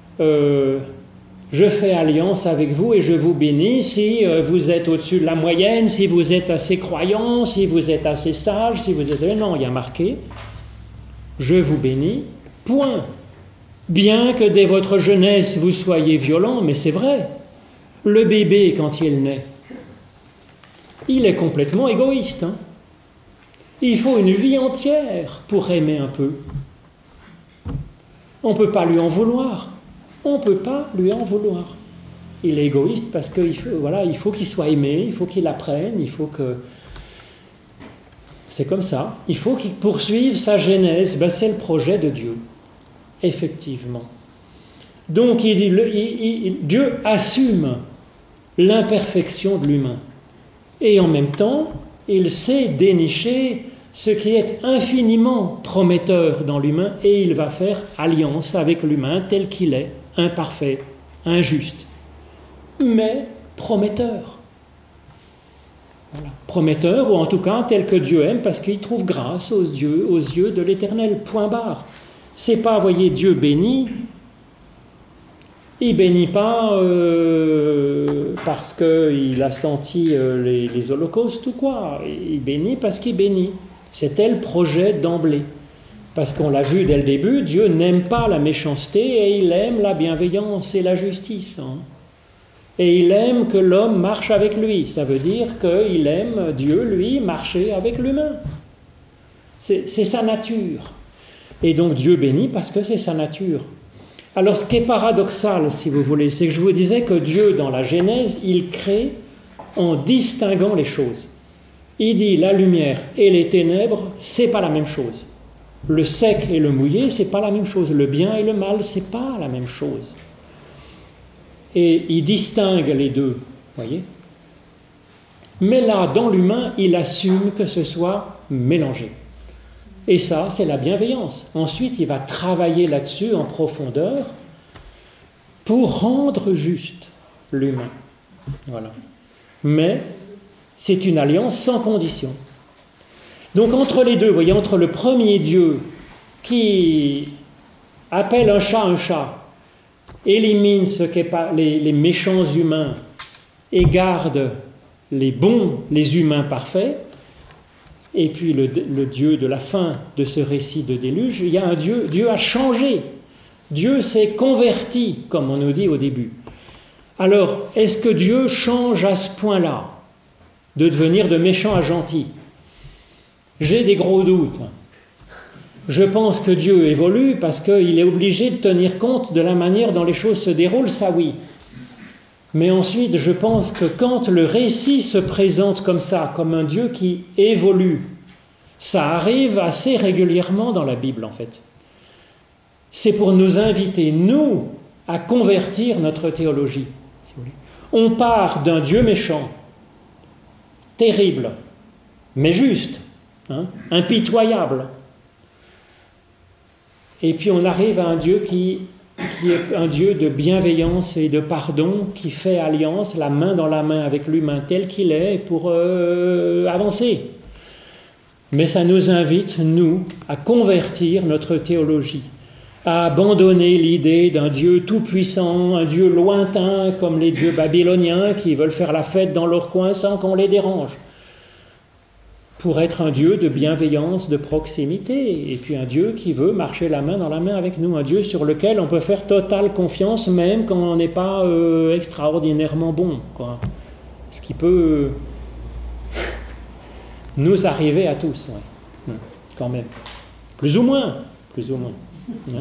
je fais alliance avec vous et je vous bénis si vous êtes au-dessus de la moyenne, si vous êtes assez croyant, si vous êtes assez sage, si vous êtes... Non, il y a marqué je vous bénis, point. Bien que dès votre jeunesse vous soyez violent, mais c'est vrai, le bébé quand il naît, il est complètement égoïste. Il faut une vie entière pour aimer un peu. On ne peut pas lui en vouloir. On ne peut pas lui en vouloir. Il est égoïste parce qu'il faut qu'il soit aimé, il faut qu'il apprenne, il faut que... C'est comme ça. Il faut qu'il poursuive sa genèse. C'est le projet de Dieu. Effectivement. Donc Dieu assume l'imperfection de l'humain. Et en même temps, il sait dénicher ce qui est infiniment prometteur dans l'humain et il va faire alliance avec l'humain tel qu'il est, imparfait, injuste, mais prometteur. Voilà. Prometteur, ou en tout cas tel que Dieu aime, parce qu'il trouve grâce aux yeux de l'Éternel, point barre. C'est pas, voyez, Dieu bénit, il bénit pas parce qu'il a senti les holocaustes ou quoi, il bénit parce qu'il bénit. C'était le projet d'emblée. Parce qu'on l'a vu dès le début, Dieu n'aime pas la méchanceté et il aime la bienveillance et la justice. Et il aime que l'homme marche avec lui. Ça veut dire qu'il aime, Dieu, lui, marcher avec l'humain. C'est sa nature. Et donc Dieu bénit parce que c'est sa nature. Alors ce qui est paradoxal, si vous voulez, c'est que je vous disais que Dieu, dans la Genèse, il crée en distinguant les choses. Il dit la lumière et les ténèbres, c'est pas la même chose. Le sec et le mouillé, c'est pas la même chose. Le bien et le mal, c'est pas la même chose. Et il distingue les deux, voyez. Mais là, dans l'humain, il assume que ce soit mélangé. Et ça, c'est la bienveillance. Ensuite, il va travailler là-dessus en profondeur pour rendre juste l'humain. Voilà. Mais c'est une alliance sans condition. Donc entre les deux, vous voyez, entre le premier Dieu qui appelle un chat, élimine ce qu'est pas les méchants humains et garde les bons, les humains parfaits, et puis le Dieu de la fin de ce récit de déluge, il y a un Dieu, Dieu a changé, Dieu s'est converti, comme on nous dit au début. Alors, est-ce que Dieu change à ce point-là, de devenir de méchant à gentil? J'ai des gros doutes. Je pense que Dieu évolue parce qu'il est obligé de tenir compte de la manière dont les choses se déroulent, ça oui. Mais ensuite, je pense que quand le récit se présente comme ça, comme un Dieu qui évolue, ça arrive assez régulièrement dans la Bible, en fait. C'est pour nous inviter, nous, à convertir notre théologie. Si vous voulez. On part d'un Dieu méchant, terrible, mais juste, impitoyable. Et puis on arrive à un Dieu qui est un Dieu de bienveillance et de pardon, qui fait alliance, la main dans la main avec l'humain tel qu'il est, pour avancer. Mais ça nous invite, nous, à convertir notre théologie, à abandonner l'idée d'un Dieu tout-puissant, un Dieu lointain, comme les dieux babyloniens qui veulent faire la fête dans leur coin sans qu'on les dérange, pour être un Dieu de bienveillance, de proximité, et puis un Dieu qui veut marcher la main dans la main avec nous, un Dieu sur lequel on peut faire totale confiance, même quand on n'est pas extraordinairement bon, quoi. Ce qui peut nous arriver à tous, ouais. Quand même. Plus ou moins. Plus ou moins. Hein.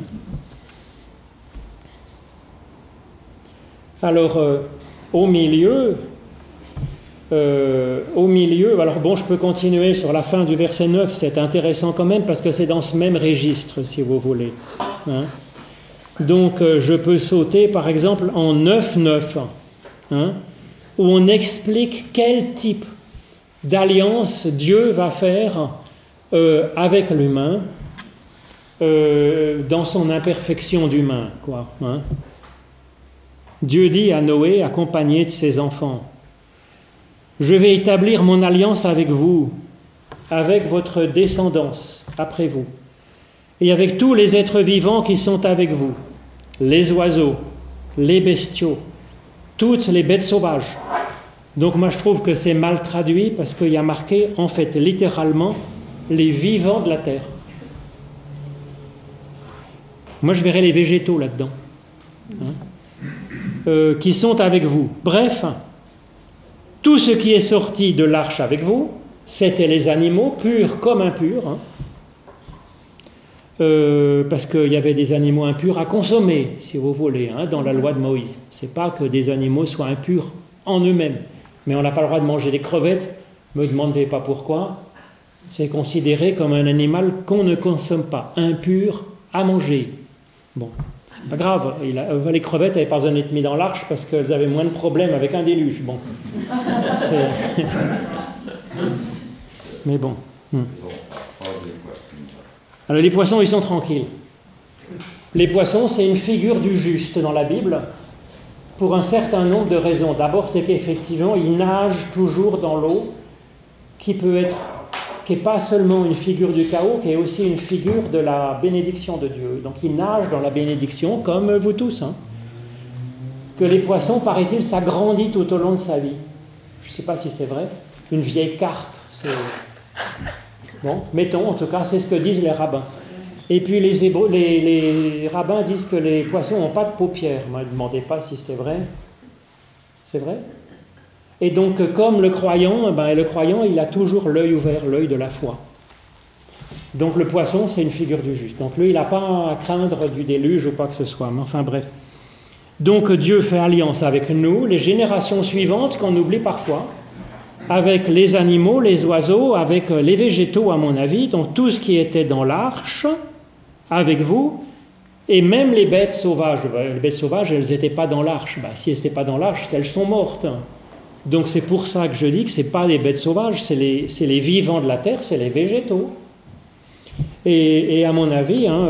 Alors, au milieu, alors bon, je peux continuer sur la fin du verset 9, c'est intéressant quand même parce que c'est dans ce même registre, si vous voulez. Hein. Donc, je peux sauter, par exemple, en 9.9, hein, où on explique quel type d'alliance Dieu va faire avec l'humain dans son imperfection d'humain, quoi. Hein. Dieu dit à Noé, accompagné de ses enfants, « Je vais établir mon alliance avec vous, avec votre descendance après vous, et avec tous les êtres vivants qui sont avec vous, les oiseaux, les bestiaux, toutes les bêtes sauvages. » Donc moi je trouve que c'est mal traduit parce qu'il y a marqué, en fait, littéralement, les vivants de la terre. Moi je verrais les végétaux là-dedans, hein, qui sont avec vous. Bref, tout ce qui est sorti de l'arche avec vous, c'était les animaux, purs comme impurs, hein, parce qu'il y avait des animaux impurs à consommer, si vous voulez, hein, dans la loi de Moïse. C'est pas que des animaux soient impurs en eux-mêmes, mais on n'a pas le droit de manger des crevettes, ne me demandez pas pourquoi, c'est considéré comme un animal qu'on ne consomme pas, impur à manger. Bon, c'est pas grave, les crevettes n'avaient pas besoin d'être mises dans l'arche parce qu'elles avaient moins de problèmes avec un déluge. Bon, mais bon. Alors les poissons, ils sont tranquilles. Les poissons, c'est une figure du juste dans la Bible pour un certain nombre de raisons. D'abord, c'est qu'effectivement, ils nagent toujours dans l'eau qui n'est pas seulement une figure du chaos, qui est aussi une figure de la bénédiction de Dieu. Donc ils nagent dans la bénédiction, comme vous tous. Hein. Que les poissons, paraît-il, s'agrandissent tout au long de sa vie. Je ne sais pas si c'est vrai. Une vieille carpe, c'est... Bon, mettons, en tout cas, c'est ce que disent les rabbins. Et puis les rabbins disent que les poissons n'ont pas de paupières. Ne me demandez pas si c'est vrai. C'est vrai ? Et donc, comme le croyant, il a toujours l'œil ouvert, l'œil de la foi. Donc le poisson, c'est une figure du juste. Donc lui, il n'a pas à craindre du déluge ou quoi que ce soit. Mais enfin bref. Donc Dieu fait alliance avec nous, les générations suivantes, qu'on oublie parfois, avec les animaux, les oiseaux, avec les végétaux, à mon avis, donc tout ce qui était dans l'arche, avec vous, et même les bêtes sauvages. Les bêtes sauvages, elles n'étaient pas dans l'arche. Si elles n'étaient pas dans l'arche, elles sont mortes. Donc c'est pour ça que je dis que ce n'est pas les bêtes sauvages, c'est les vivants de la terre, c'est les végétaux. Et à mon avis, hein,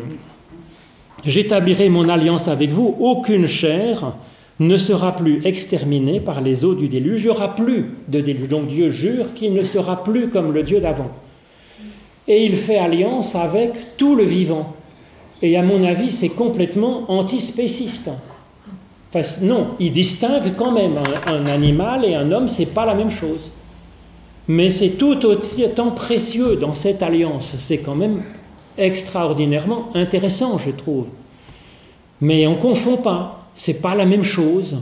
j'établirai mon alliance avec vous, aucune chair ne sera plus exterminée par les eaux du déluge, il n'y aura plus de déluge. Donc Dieu jure qu'il ne sera plus comme le Dieu d'avant. Et il fait alliance avec tout le vivant. Et à mon avis, c'est complètement antispéciste. Enfin, non, il distingue quand même un animal et un homme, c'est pas la même chose. Mais c'est tout autant précieux dans cette alliance. C'est quand même extraordinairement intéressant, je trouve. Mais on ne confond pas. C'est pas la même chose.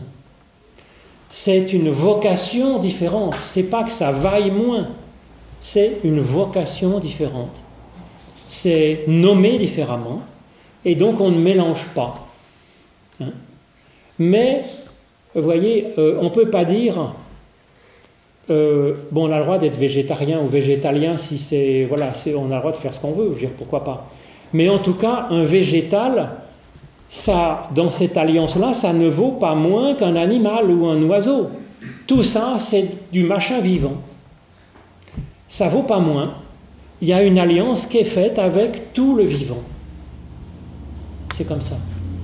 C'est une vocation différente. C'est pas que ça vaille moins. C'est une vocation différente. C'est nommé différemment. Et donc on ne mélange pas. Hein? Mais, vous voyez, on ne peut pas dire, on a le droit d'être végétarien ou végétalien si c'est, voilà, on a le droit de faire ce qu'on veut, je veux dire, pourquoi pas. Mais en tout cas, un végétal, ça, dans cette alliance-là, ça ne vaut pas moins qu'un animal ou un oiseau. Tout ça, c'est du machin vivant. Ça ne vaut pas moins. Il y a une alliance qui est faite avec tout le vivant. C'est comme ça.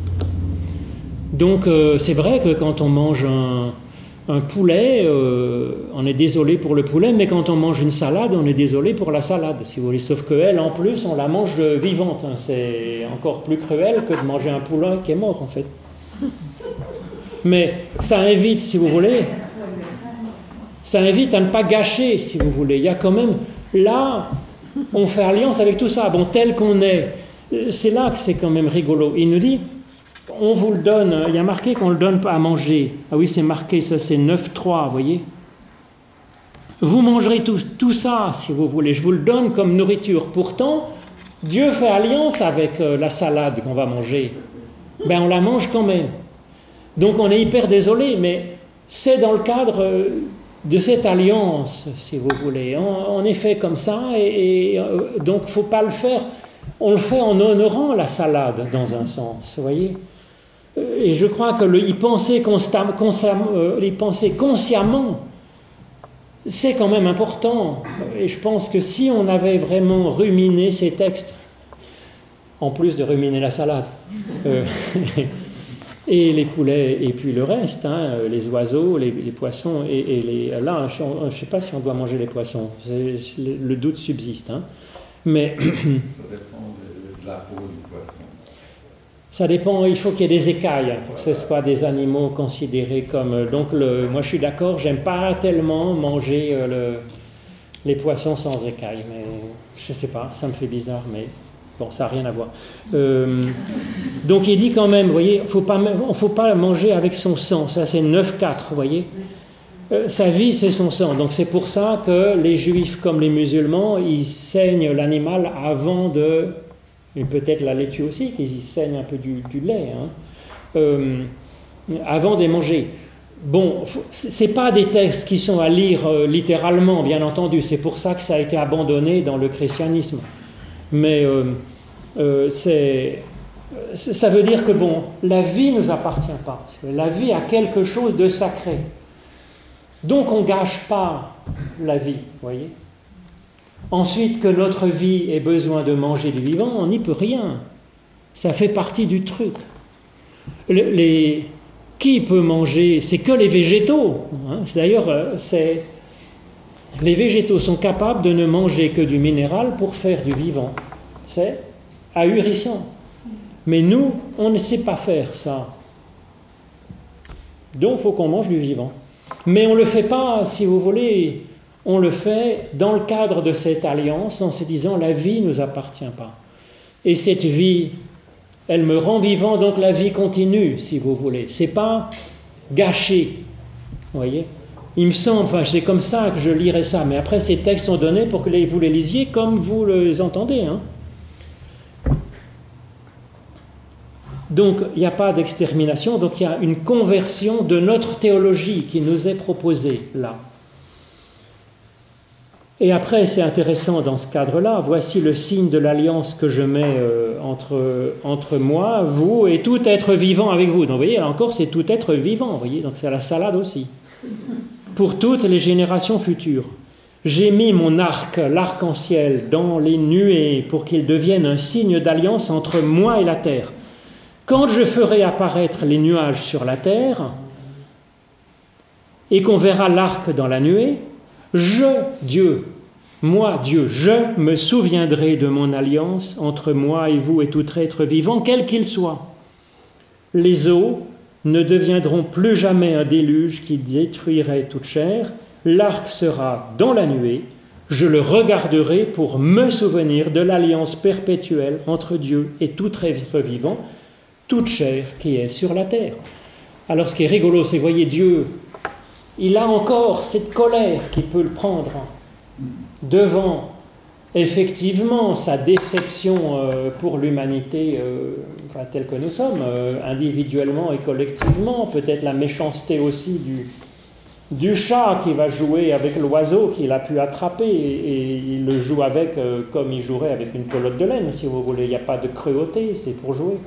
Donc c'est vrai que quand on mange un poulet, on est désolé pour le poulet, mais quand on mange une salade, on est désolé pour la salade, si vous voulez. Sauf qu'elle, en plus, on la mange vivante. Hein. C'est encore plus cruel que de manger un poulet qui est mort, en fait. Mais ça invite, si vous voulez, ça invite à ne pas gâcher, si vous voulez. Il y a quand même, là, on fait alliance avec tout ça. Bon, tel qu'on est, c'est là que c'est quand même rigolo. Il nous dit... On vous le donne, il y a marqué qu'on ne le donne pas à manger. Ah oui, c'est marqué, ça c'est 9.3, vous voyez. vous mangerez tout ça, si vous voulez, je vous le donne comme nourriture. Pourtant, Dieu fait alliance avec la salade qu'on va manger. Ben, on la mange quand même. Donc on est hyper désolé, mais c'est dans le cadre de cette alliance, si vous voulez. On est fait comme ça, donc il ne faut pas le faire. On le fait en honorant la salade, dans un sens, vous voyez. Et je crois que y penser consciemment, c'est quand même important. Et je pense que si on avait vraiment ruminé ces textes, en plus de ruminer la salade, et les poulets, et puis le reste, les oiseaux, les poissons, là, je ne sais pas si on doit manger les poissons, le doute subsiste. Mais ça dépend de la peau du poisson. Ça dépend, il faut qu'il y ait des écailles pour que ce soit des animaux considérés comme... Donc moi je suis d'accord, j'aime pas tellement manger les poissons sans écailles, mais je sais pas, ça me fait bizarre, mais bon, ça n'a rien à voir. Donc il dit quand même, vous voyez, on ne faut pas manger avec son sang, ça c'est 9.4, vous voyez. Sa vie c'est son sang, donc c'est pour ça que les juifs comme les musulmans, ils saignent l'animal avant de... Et peut-être la laitue aussi, qu'ils saignent un peu du lait, avant de les manger. Bon, ce n'est pas des textes qui sont à lire littéralement, bien entendu, c'est pour ça que ça a été abandonné dans le christianisme. Mais ça veut dire que, bon, la vie ne nous appartient pas. La vie a quelque chose de sacré. Donc on ne gâche pas la vie, vous voyez. Ensuite, que notre vie ait besoin de manger du vivant, on n'y peut rien. Ça fait partie du truc. Qui peut manger? C'est que les végétaux. D'ailleurs, les végétaux sont capables de ne manger que du minéral pour faire du vivant. C'est ahurissant. Mais nous, on ne sait pas faire ça. Donc, il faut qu'on mange du vivant. Mais on ne le fait pas, si vous voulez... On le fait dans le cadre de cette alliance en se disant la vie ne nous appartient pas. Et cette vie, elle me rend vivant, donc la vie continue, si vous voulez. C'est pas gâché, vous voyez. Il me semble, c'est comme ça que je lirais ça, mais après ces textes sont donnés pour que vous les lisiez comme vous les entendez. Donc il n'y a pas d'extermination, donc il y a une conversion de notre théologie qui nous est proposée là. Et après, c'est intéressant dans ce cadre-là, voici le signe de l'alliance que je mets entre moi, vous et tout être vivant avec vous. Donc vous voyez, là encore, c'est tout être vivant, vous voyez, donc c'est la salade aussi. Pour toutes les générations futures. J'ai mis mon arc, l'arc-en-ciel, dans les nuées pour qu'il devienne un signe d'alliance entre moi et la terre. Quand je ferai apparaître les nuages sur la terre et qu'on verra l'arc dans la nuée, Dieu, je me souviendrai de mon alliance entre moi et vous et tout être vivant, quel qu'il soit. Les eaux ne deviendront plus jamais un déluge qui détruirait toute chair. L'arc sera dans la nuée. Je le regarderai pour me souvenir de l'alliance perpétuelle entre Dieu et tout être vivant, toute chair qui est sur la terre. Alors ce qui est rigolo, c'est, voyez, Dieu... Il a encore cette colère qui peut le prendre devant, effectivement, sa déception pour l'humanité telle que nous sommes, individuellement et collectivement, peut-être la méchanceté aussi du chat qui va jouer avec l'oiseau qu'il a pu attraper, et il le joue avec comme il jouerait avec une pelote de laine, si vous voulez. Il n'y a pas de cruauté, c'est pour jouer.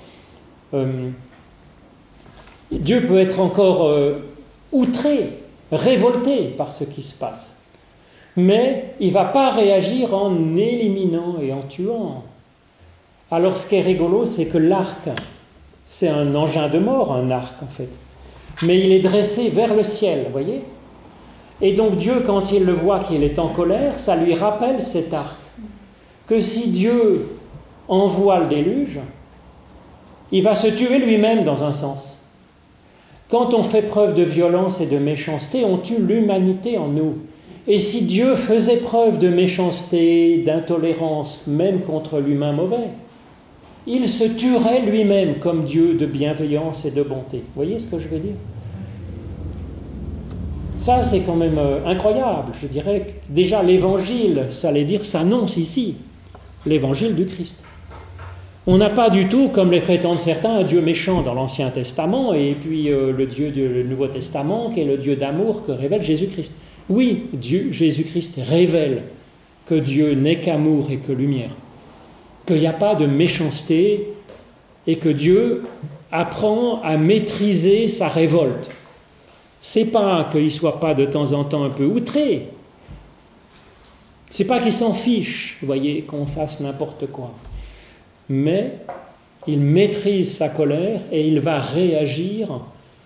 Dieu peut être encore... outré, révolté par ce qui se passe. Mais il ne va pas réagir en éliminant et en tuant. Alors ce qui est rigolo, c'est que l'arc, c'est un engin de mort, un arc en fait. Mais il est dressé vers le ciel, vous voyez. Et donc Dieu, quand il le voit qu'il est en colère, ça lui rappelle cet arc. Que si Dieu envoie le déluge, il va se tuer lui-même dans un sens. Quand on fait preuve de violence et de méchanceté, on tue l'humanité en nous. Et si Dieu faisait preuve de méchanceté, d'intolérance, même contre l'humain mauvais, il se tuerait lui-même comme Dieu de bienveillance et de bonté. Vous voyez ce que je veux dire? Ça, c'est quand même incroyable. Je dirais que déjà l'évangile, ça allait dire, s'annonce ici, l'évangile du Christ. On n'a pas du tout, comme les prétendent certains, un Dieu méchant dans l'Ancien Testament et puis le Dieu du Nouveau Testament qui est le Dieu d'amour que révèle Jésus-Christ. Oui, Dieu, Jésus-Christ révèle que Dieu n'est qu'amour et que lumière, qu'il n'y a pas de méchanceté et que Dieu apprend à maîtriser sa révolte. C'est pas qu'il ne soit pas de temps en temps un peu outré, c'est pas qu'il s'en fiche, vous voyez, qu'on fasse n'importe quoi. Mais il maîtrise sa colère et il va réagir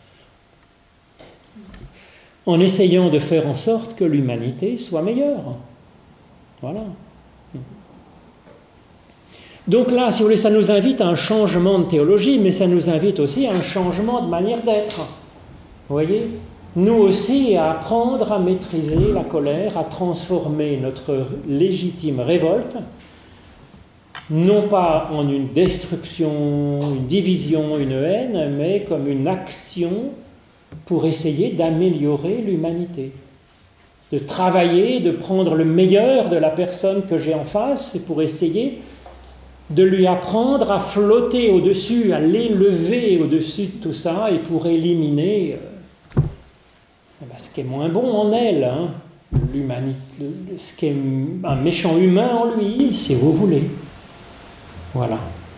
en essayant de faire en sorte que l'humanité soit meilleure. Voilà. Donc là, si vous voulez, ça nous invite à un changement de théologie, mais ça nous invite aussi à un changement de manière d'être. Vous voyez ? Nous aussi, à apprendre à maîtriser la colère, à transformer notre légitime révolte, non pas en une destruction, une division, une haine, mais comme une action pour essayer d'améliorer l'humanité. De travailler, de prendre le meilleur de la personne que j'ai en face, et pour essayer de lui apprendre à flotter au-dessus, à l'élever au-dessus de tout ça, et pour éliminer ce qui est moins bon en elle, hein, l'humanité, ce qui est un méchant humain en lui, si vous voulez. Voilà.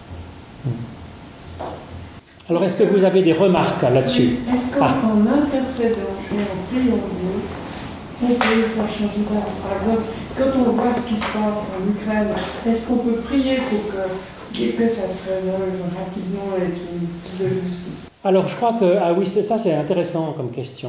Alors, est-ce que vous avez des remarques là-dessus? Est-ce qu'en intercédant et en priant Dieu, on peut faire changer d'avis? Par exemple, quand on voit ce qui se passe en Ukraine, est-ce qu'on peut prier pour que ça se résolve rapidement et qu'il y ait plus de justice? Alors, je crois que... Ah oui, ça c'est intéressant comme question.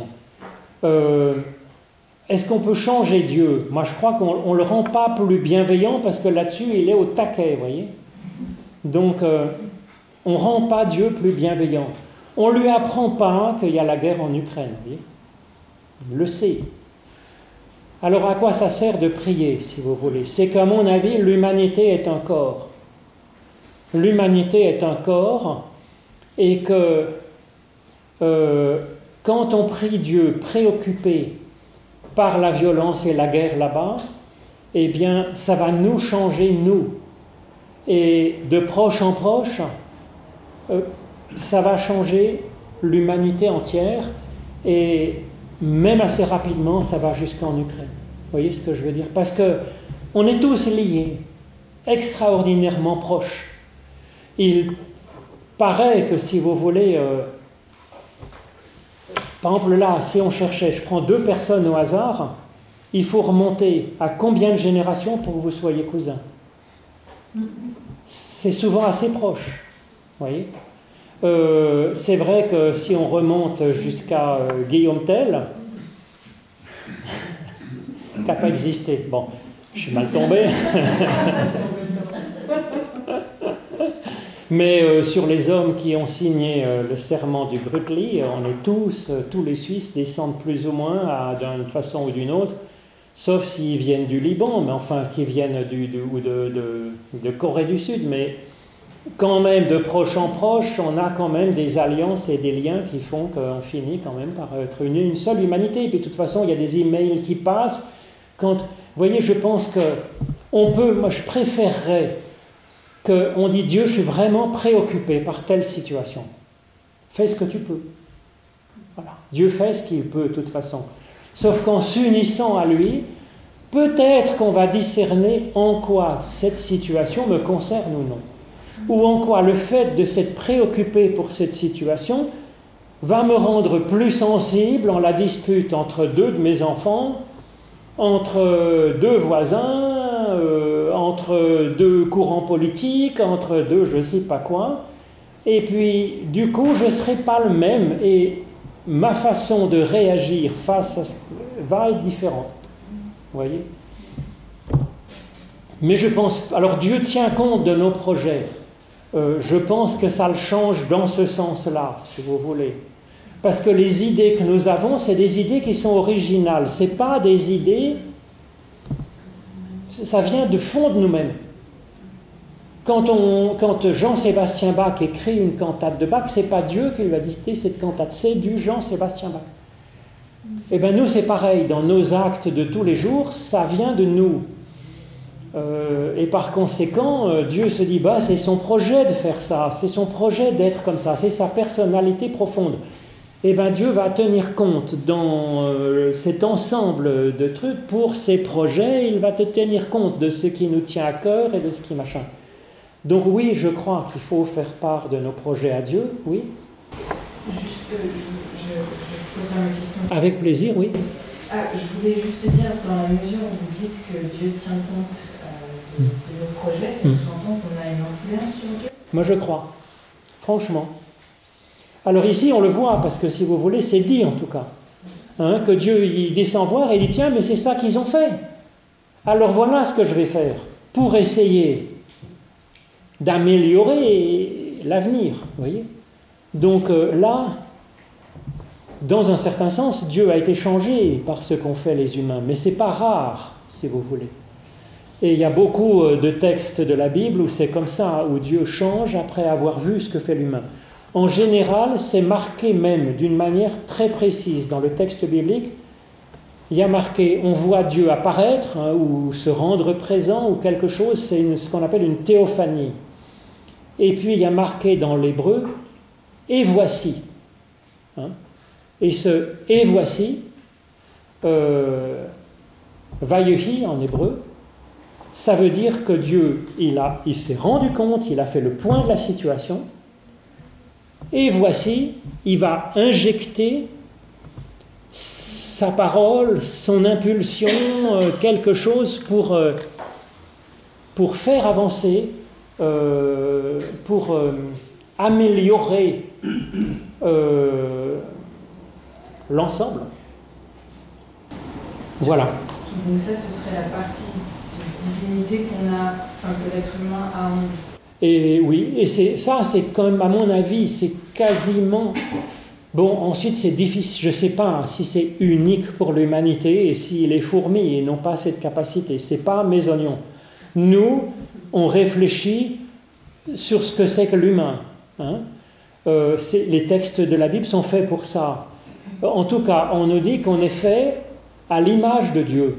Est-ce qu'on peut changer Dieu? Moi, je crois qu'on ne le rend pas plus bienveillant parce que là-dessus, il est au taquet, vous voyez. Donc, on ne rend pas Dieu plus bienveillant. On ne lui apprend pas qu'il y a la guerre en Ukraine, vous voyez. Il le sait. Alors, à quoi ça sert de prier, si vous voulez? C'est qu'à mon avis, l'humanité est un corps. L'humanité est un corps et que quand on prie Dieu préoccupé par la violence et la guerre là-bas, eh bien, ça va nous changer, nous. Et de proche en proche, ça va changer l'humanité entière et même assez rapidement, ça va jusqu'en Ukraine. Vous voyez ce que je veux dire? Parce qu'on est tous liés, extraordinairement proches. Il paraît que, si vous voulez, par exemple là, si on cherchait, je prends 2 personnes au hasard, il faut remonter à combien de générations pour que vous soyez cousins? C'est souvent assez proche, vous voyez. C'est vrai que si on remonte jusqu'à Guillaume Tell, qui n'a pas existé, bon, je suis mal tombé, mais sur les hommes qui ont signé le serment du Grütli, on est tous les Suisses descendent plus ou moins d'une façon ou d'une autre, sauf s'ils viennent du Liban, mais enfin qu'ils viennent de Corée du Sud, mais quand même de proche en proche, on a quand même des alliances et des liens qui font qu'on finit quand même par être une seule humanité. Et puis de toute façon, il y a des emails qui passent. Vous voyez, je pense moi je préférerais qu'on dit Dieu, je suis vraiment préoccupé par telle situation. Fais ce que tu peux. Voilà. Dieu fait ce qu'il peut de toute façon. Sauf qu'en s'unissant à lui, peut-être qu'on va discerner en quoi cette situation me concerne ou non. Ou en quoi le fait de s'être préoccupé pour cette situation va me rendre plus sensible en la dispute entre 2 de mes enfants, entre 2 voisins, entre 2 courants politiques, entre 2 je ne sais pas quoi. Et puis, du coup, je ne serai pas le même et ma façon de réagir face à ce va être différente. Vous voyez? Mais je pense... Alors, Dieu tient compte de nos projets. Je pense que ça le change dans ce sens-là, si vous voulez. Parce que les idées que nous avons, c'est des idées qui sont originales. Ce n'est pas des idées... Ça vient du fond de nous-mêmes. Quand Jean-Sébastien Bach écrit une cantate de Bach, ce n'est pas Dieu qui lui a dicté cette cantate, c'est du Jean-Sébastien Bach. Eh bien nous c'est pareil, dans nos actes de tous les jours, ça vient de nous. Et par conséquent, Dieu se dit, bah, c'est son projet de faire ça, c'est son projet d'être comme ça, c'est sa personnalité profonde. Et bien Dieu va tenir compte dans cet ensemble de trucs pour ses projets, il va te tenir compte de ce qui nous tient à cœur et de ce qui machin. Donc oui, je crois qu'il faut faire part de nos projets à Dieu, oui. Juste, je poserai ma question. Avec plaisir, oui. Je voulais juste dire, dans la mesure où vous dites que Dieu tient compte de nos projets, ça sous-entend qu'on a une influence sur Dieu? Moi je crois, franchement. Alors ici on le voit, parce que si vous voulez, c'est dit en tout cas. Hein, que Dieu il descend voir et il dit, tiens, mais c'est ça qu'ils ont fait. Alors voilà ce que je vais faire, pour essayer d'améliorer l'avenir, vous voyez. Donc là, dans un certain sens, Dieu a été changé par ce qu'ont fait les humains, mais c'est pas rare, si vous voulez. Et il y a beaucoup de textes de la Bible où c'est comme ça, où Dieu change après avoir vu ce que fait l'humain. En général, c'est marqué même d'une manière très précise dans le texte biblique. Il y a marqué, on voit Dieu apparaître, hein, ou se rendre présent, ou quelque chose, c'est ce qu'on appelle une théophanie. Et puis il y a marqué dans l'hébreu, et voici. Hein. Et ce « et voici », vayehi en hébreu, ça veut dire que Dieu, il s'est rendu compte, il a fait le point de la situation, et voici, il va injecter sa parole, son impulsion, quelque chose pour faire avancer, pour améliorer l'ensemble. Voilà. Donc ça, ce serait la partie de divinité que l'être humain a en lui. Et oui, et ça, c'est quand même, à mon avis, c'est quasiment... Bon, ensuite, c'est difficile, je ne sais pas si c'est unique pour l'humanité et si les fourmis n'ont pas cette capacité. Ce n'est pas mes oignons. Nous, on réfléchit sur ce que c'est que l'humain. Hein. Les textes de la Bible sont faits pour ça. En tout cas, on nous dit qu'on est fait à l'image de Dieu.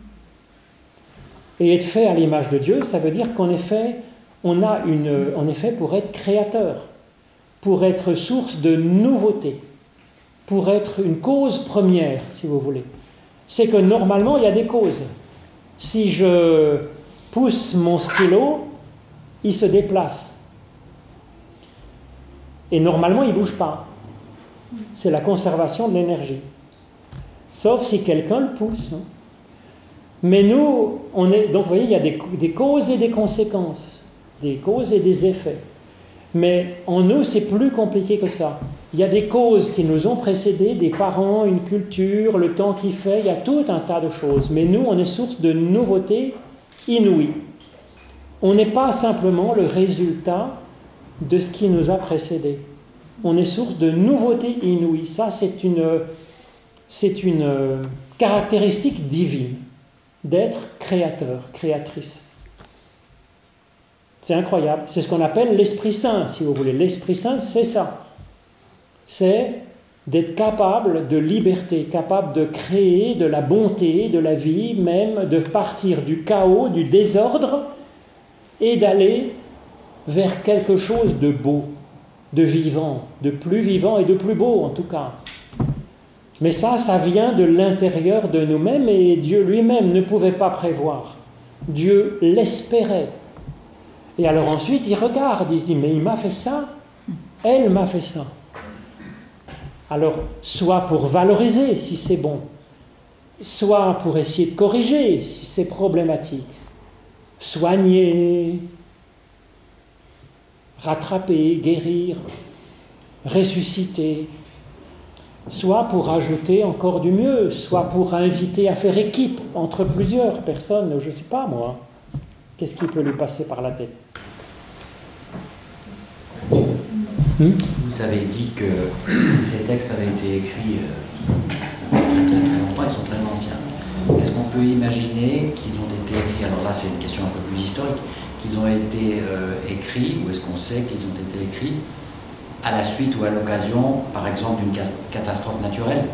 Et être fait à l'image de Dieu, ça veut dire qu'on est fait... On est fait pour être créateur, pour être source de nouveauté, pour être une cause première, si vous voulez. C'est que normalement, il y a des causes. Si je pousse mon stylo, il se déplace. Et normalement, il ne bouge pas. C'est la conservation de l'énergie. Sauf si quelqu'un le pousse. Hein. Mais nous, donc vous voyez, il y a des causes et des conséquences. Des causes et des effets. Mais en nous, c'est plus compliqué que ça. Il y a des causes qui nous ont précédés, des parents, une culture, le temps qu'il fait, il y a tout un tas de choses. Mais nous, on est source de nouveautés inouïes. On n'est pas simplement le résultat de ce qui nous a précédés. On est source de nouveautés inouïes. Ça, c'est une caractéristique divine d'être créateur, créatrice. C'est incroyable. C'est ce qu'on appelle l'Esprit Saint, si vous voulez. L'Esprit Saint, c'est ça. C'est d'être capable de liberté, capable de créer de la bonté, de la vie, même de partir du chaos, du désordre, et d'aller vers quelque chose de beau, de vivant, de plus vivant et de plus beau, en tout cas. Mais ça vient de l'intérieur de nous-mêmes, et Dieu lui-même ne pouvait pas prévoir. Dieu l'espérait. Et alors ensuite, il regarde, il se dit, mais il m'a fait ça, elle m'a fait ça. Alors, soit pour valoriser si c'est bon, soit pour essayer de corriger si c'est problématique, soigner, rattraper, guérir, ressusciter, soit pour ajouter encore du mieux, soit pour inviter à faire équipe entre plusieurs personnes, je ne sais pas moi. Qu'est-ce qui peut lui passer par la tête? Vous avez dit que ces textes avaient été écrits très longtemps, ils sont très anciens. Est-ce qu'on peut imaginer qu'ils ont été écrits, alors là c'est une question un peu plus historique, qu'ils ont été écrits, ou est-ce qu'on sait qu'ils ont été écrits à la suite ou à l'occasion, par exemple, d'une catastrophe naturelle?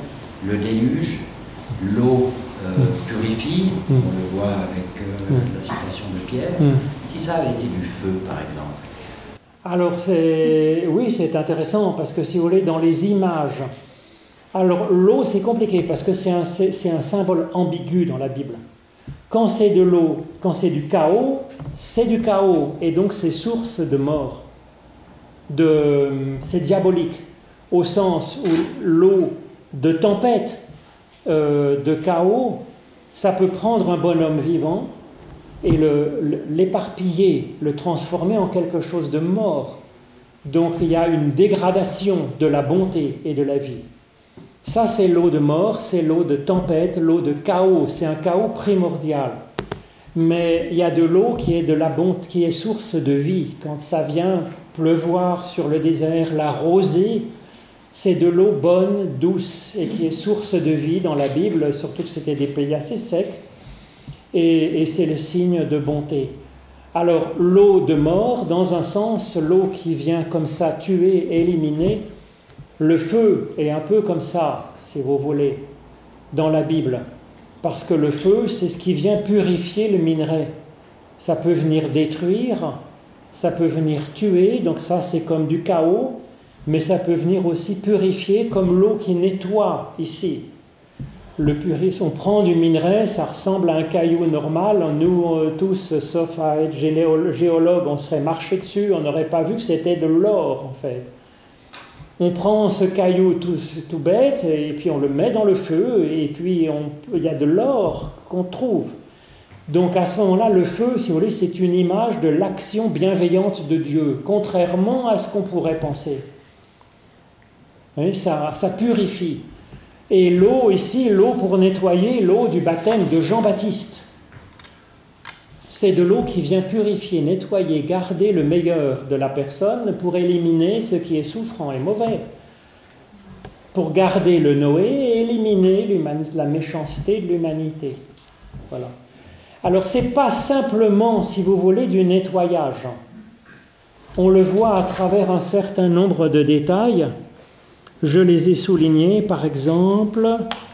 le déluge, l'eau purifie, on le voit avec la citation de Pierre. Si ça avait été du feu, par exemple. Alors, oui, c'est intéressant, parce que si vous voulez, dans les images, alors l'eau, c'est compliqué, parce que c'est un symbole ambigu dans la Bible. Quand c'est de l'eau, quand c'est du chaos, et donc c'est source de mort. C'est diabolique, au sens où l'eau de tempête, de chaos, ça peut prendre un bonhomme vivant et l'éparpiller, le transformer en quelque chose de mort. Donc il y a une dégradation de la bonté et de la vie. Ça, c'est l'eau de mort, c'est l'eau de tempête, l'eau de chaos, c'est un chaos primordial. Mais il y a de l'eau qui est de la bonté, qui est source de vie. Quand ça vient pleuvoir sur le désert, la rosée, c'est de l'eau bonne, douce, et qui est source de vie dans la Bible, surtout que c'était des pays assez secs, et c'est le signe de bonté. Alors, l'eau de mort, dans un sens, l'eau qui vient comme ça tuer, éliminer, le feu est un peu comme ça, si vous voulez, dans la Bible. Parce que le feu, c'est ce qui vient purifier le minerai. Ça peut venir détruire, ça peut venir tuer, donc ça c'est comme du chaos, mais ça peut venir aussi purifier, comme l'eau qui nettoie ici. On prend du minerai, ça ressemble à un caillou normal. Nous tous, sauf à être géologues, on serait marché dessus, on n'aurait pas vu que c'était de l'or en fait. On prend ce caillou tout bête et puis on le met dans le feu et puis il y a de l'or qu'on trouve. Donc à ce moment-là, le feu, si vous voulez, c'est une image de l'action bienveillante de Dieu, contrairement à ce qu'on pourrait penser. Ça purifie. Et l'eau ici, l'eau pour nettoyer, l'eau du baptême de Jean-Baptiste. C'est de l'eau qui vient purifier, nettoyer, garder le meilleur de la personne pour éliminer ce qui est souffrant et mauvais. Pour garder le Noé et éliminer la méchanceté de l'humanité. Voilà. Alors, ce n'est pas simplement, si vous voulez, du nettoyage. On le voit à travers un certain nombre de détails. Je les ai soulignés, par exemple,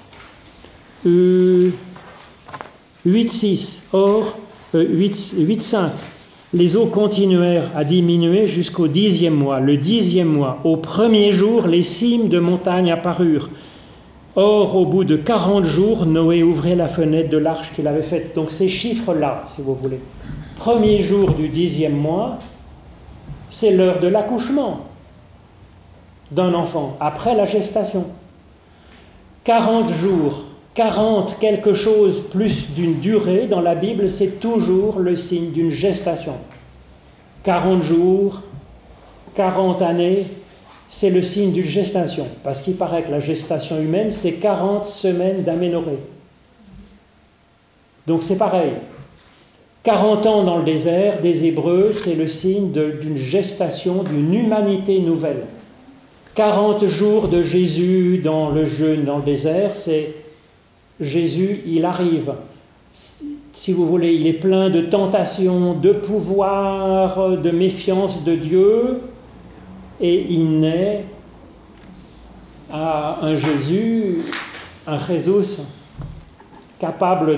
8.6. Or, 8.5. Les eaux continuèrent à diminuer jusqu'au 10e mois. Le 10e mois, au premier jour, les cimes de montagne apparurent. Or, au bout de 40 jours, Noé ouvrait la fenêtre de l'arche qu'il avait faite. Donc ces chiffres-là, si vous voulez. Premier jour du 10e mois, c'est l'heure de l'accouchement d'un enfant, après la gestation. 40 jours, 40 quelque chose plus d'une durée dans la Bible, c'est toujours le signe d'une gestation. 40 jours, 40 années, c'est le signe d'une gestation. Parce qu'il paraît que la gestation humaine, c'est 40 semaines d'aménorrhée. Donc c'est pareil. 40 ans dans le désert des Hébreux, c'est le signe d'une gestation, d'une humanité nouvelle. 40 jours de Jésus dans le jeûne, dans le désert, c'est Jésus, il arrive. Si vous voulez, il est plein de tentations, de pouvoir, de méfiance de Dieu, et il naît à un Jésus, un Jésus capable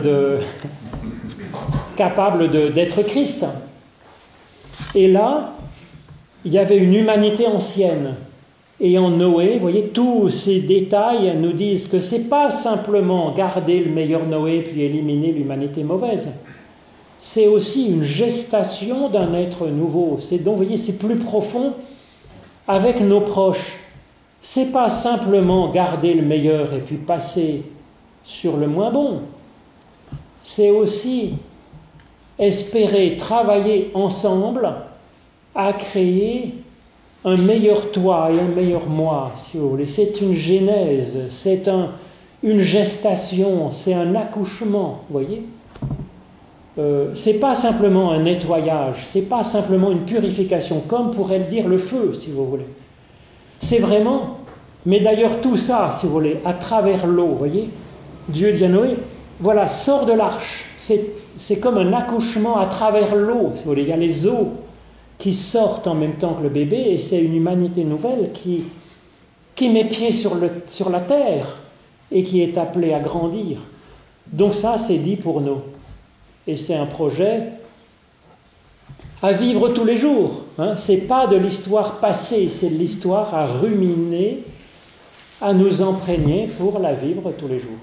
d'être Christ. Et là, il y avait une humanité ancienne. Et en Noé, vous voyez, tous ces détails nous disent que ce n'est pas simplement garder le meilleur Noé puis éliminer l'humanité mauvaise. C'est aussi une gestation d'un être nouveau. Donc, vous voyez, c'est plus profond avec nos proches. Ce n'est pas simplement garder le meilleur et puis passer sur le moins bon. C'est aussi espérer travailler ensemble à créer un meilleur toi et un meilleur moi, si vous voulez. C'est une genèse, c'est une gestation, c'est un accouchement, vous voyez. C'est pas simplement un nettoyage, c'est pas simplement une purification, comme pourrait le dire le feu, si vous voulez. C'est vraiment, mais d'ailleurs tout ça, si vous voulez, à travers l'eau, vous voyez. Dieu dit à Noé, voilà, sors de l'arche. C'est comme un accouchement à travers l'eau, si vous voulez. Il y a les eaux qui sortent en même temps que le bébé, et c'est une humanité nouvelle qui met pied sur la terre. et qui est appelé à grandir. Donc ça, c'est dit pour nous. Et c'est un projet à vivre tous les jours. Hein. Ce n'est pas de l'histoire passée, c'est de l'histoire à ruminer, à nous imprégner pour la vivre tous les jours.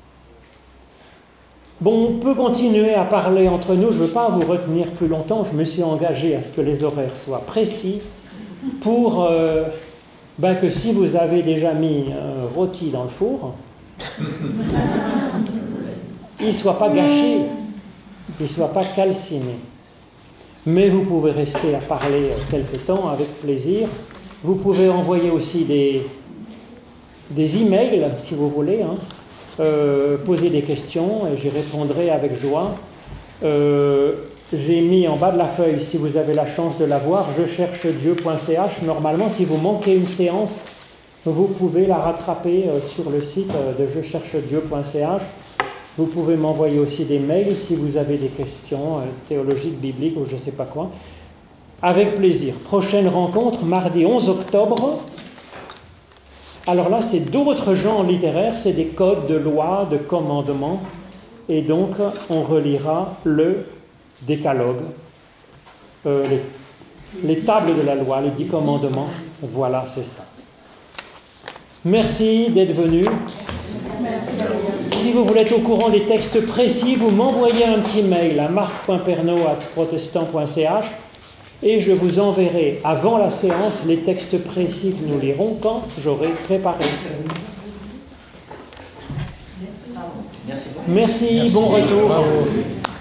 Bon, on peut continuer à parler entre nous, je ne veux pas vous retenir plus longtemps, je me suis engagé à ce que les horaires soient précis pour que si vous avez déjà mis un rôti dans le four, il ne soit pas gâché, il ne soit pas calciné. Mais vous pouvez rester à parler quelque temps avec plaisir. Vous pouvez envoyer aussi des emails si vous voulez, hein. Poser des questions et j'y répondrai avec joie. J'ai mis en bas de la feuille, si vous avez la chance de la voir, jecherchedieu.ch. Normalement, si vous manquez une séance, vous pouvez la rattraper sur le site de jecherchedieu.ch. Vous pouvez m'envoyer aussi des mails si vous avez des questions théologiques, bibliques ou je ne sais pas quoi. Avec plaisir. Prochaine rencontre, mardi 11 octobre. Alors là, c'est d'autres genres littéraires, c'est des codes de lois, de commandements. Et donc, on relira le décalogue, les tables de la loi, les 10 commandements. Voilà, c'est ça. Merci d'être venus. Si vous voulez être au courant des textes précis, vous m'envoyez un petit mail à marc.pernaud@protestant.ch et je vous enverrai avant la séance les textes précis que nous lirons quand j'aurai préparé. Merci, bon retour.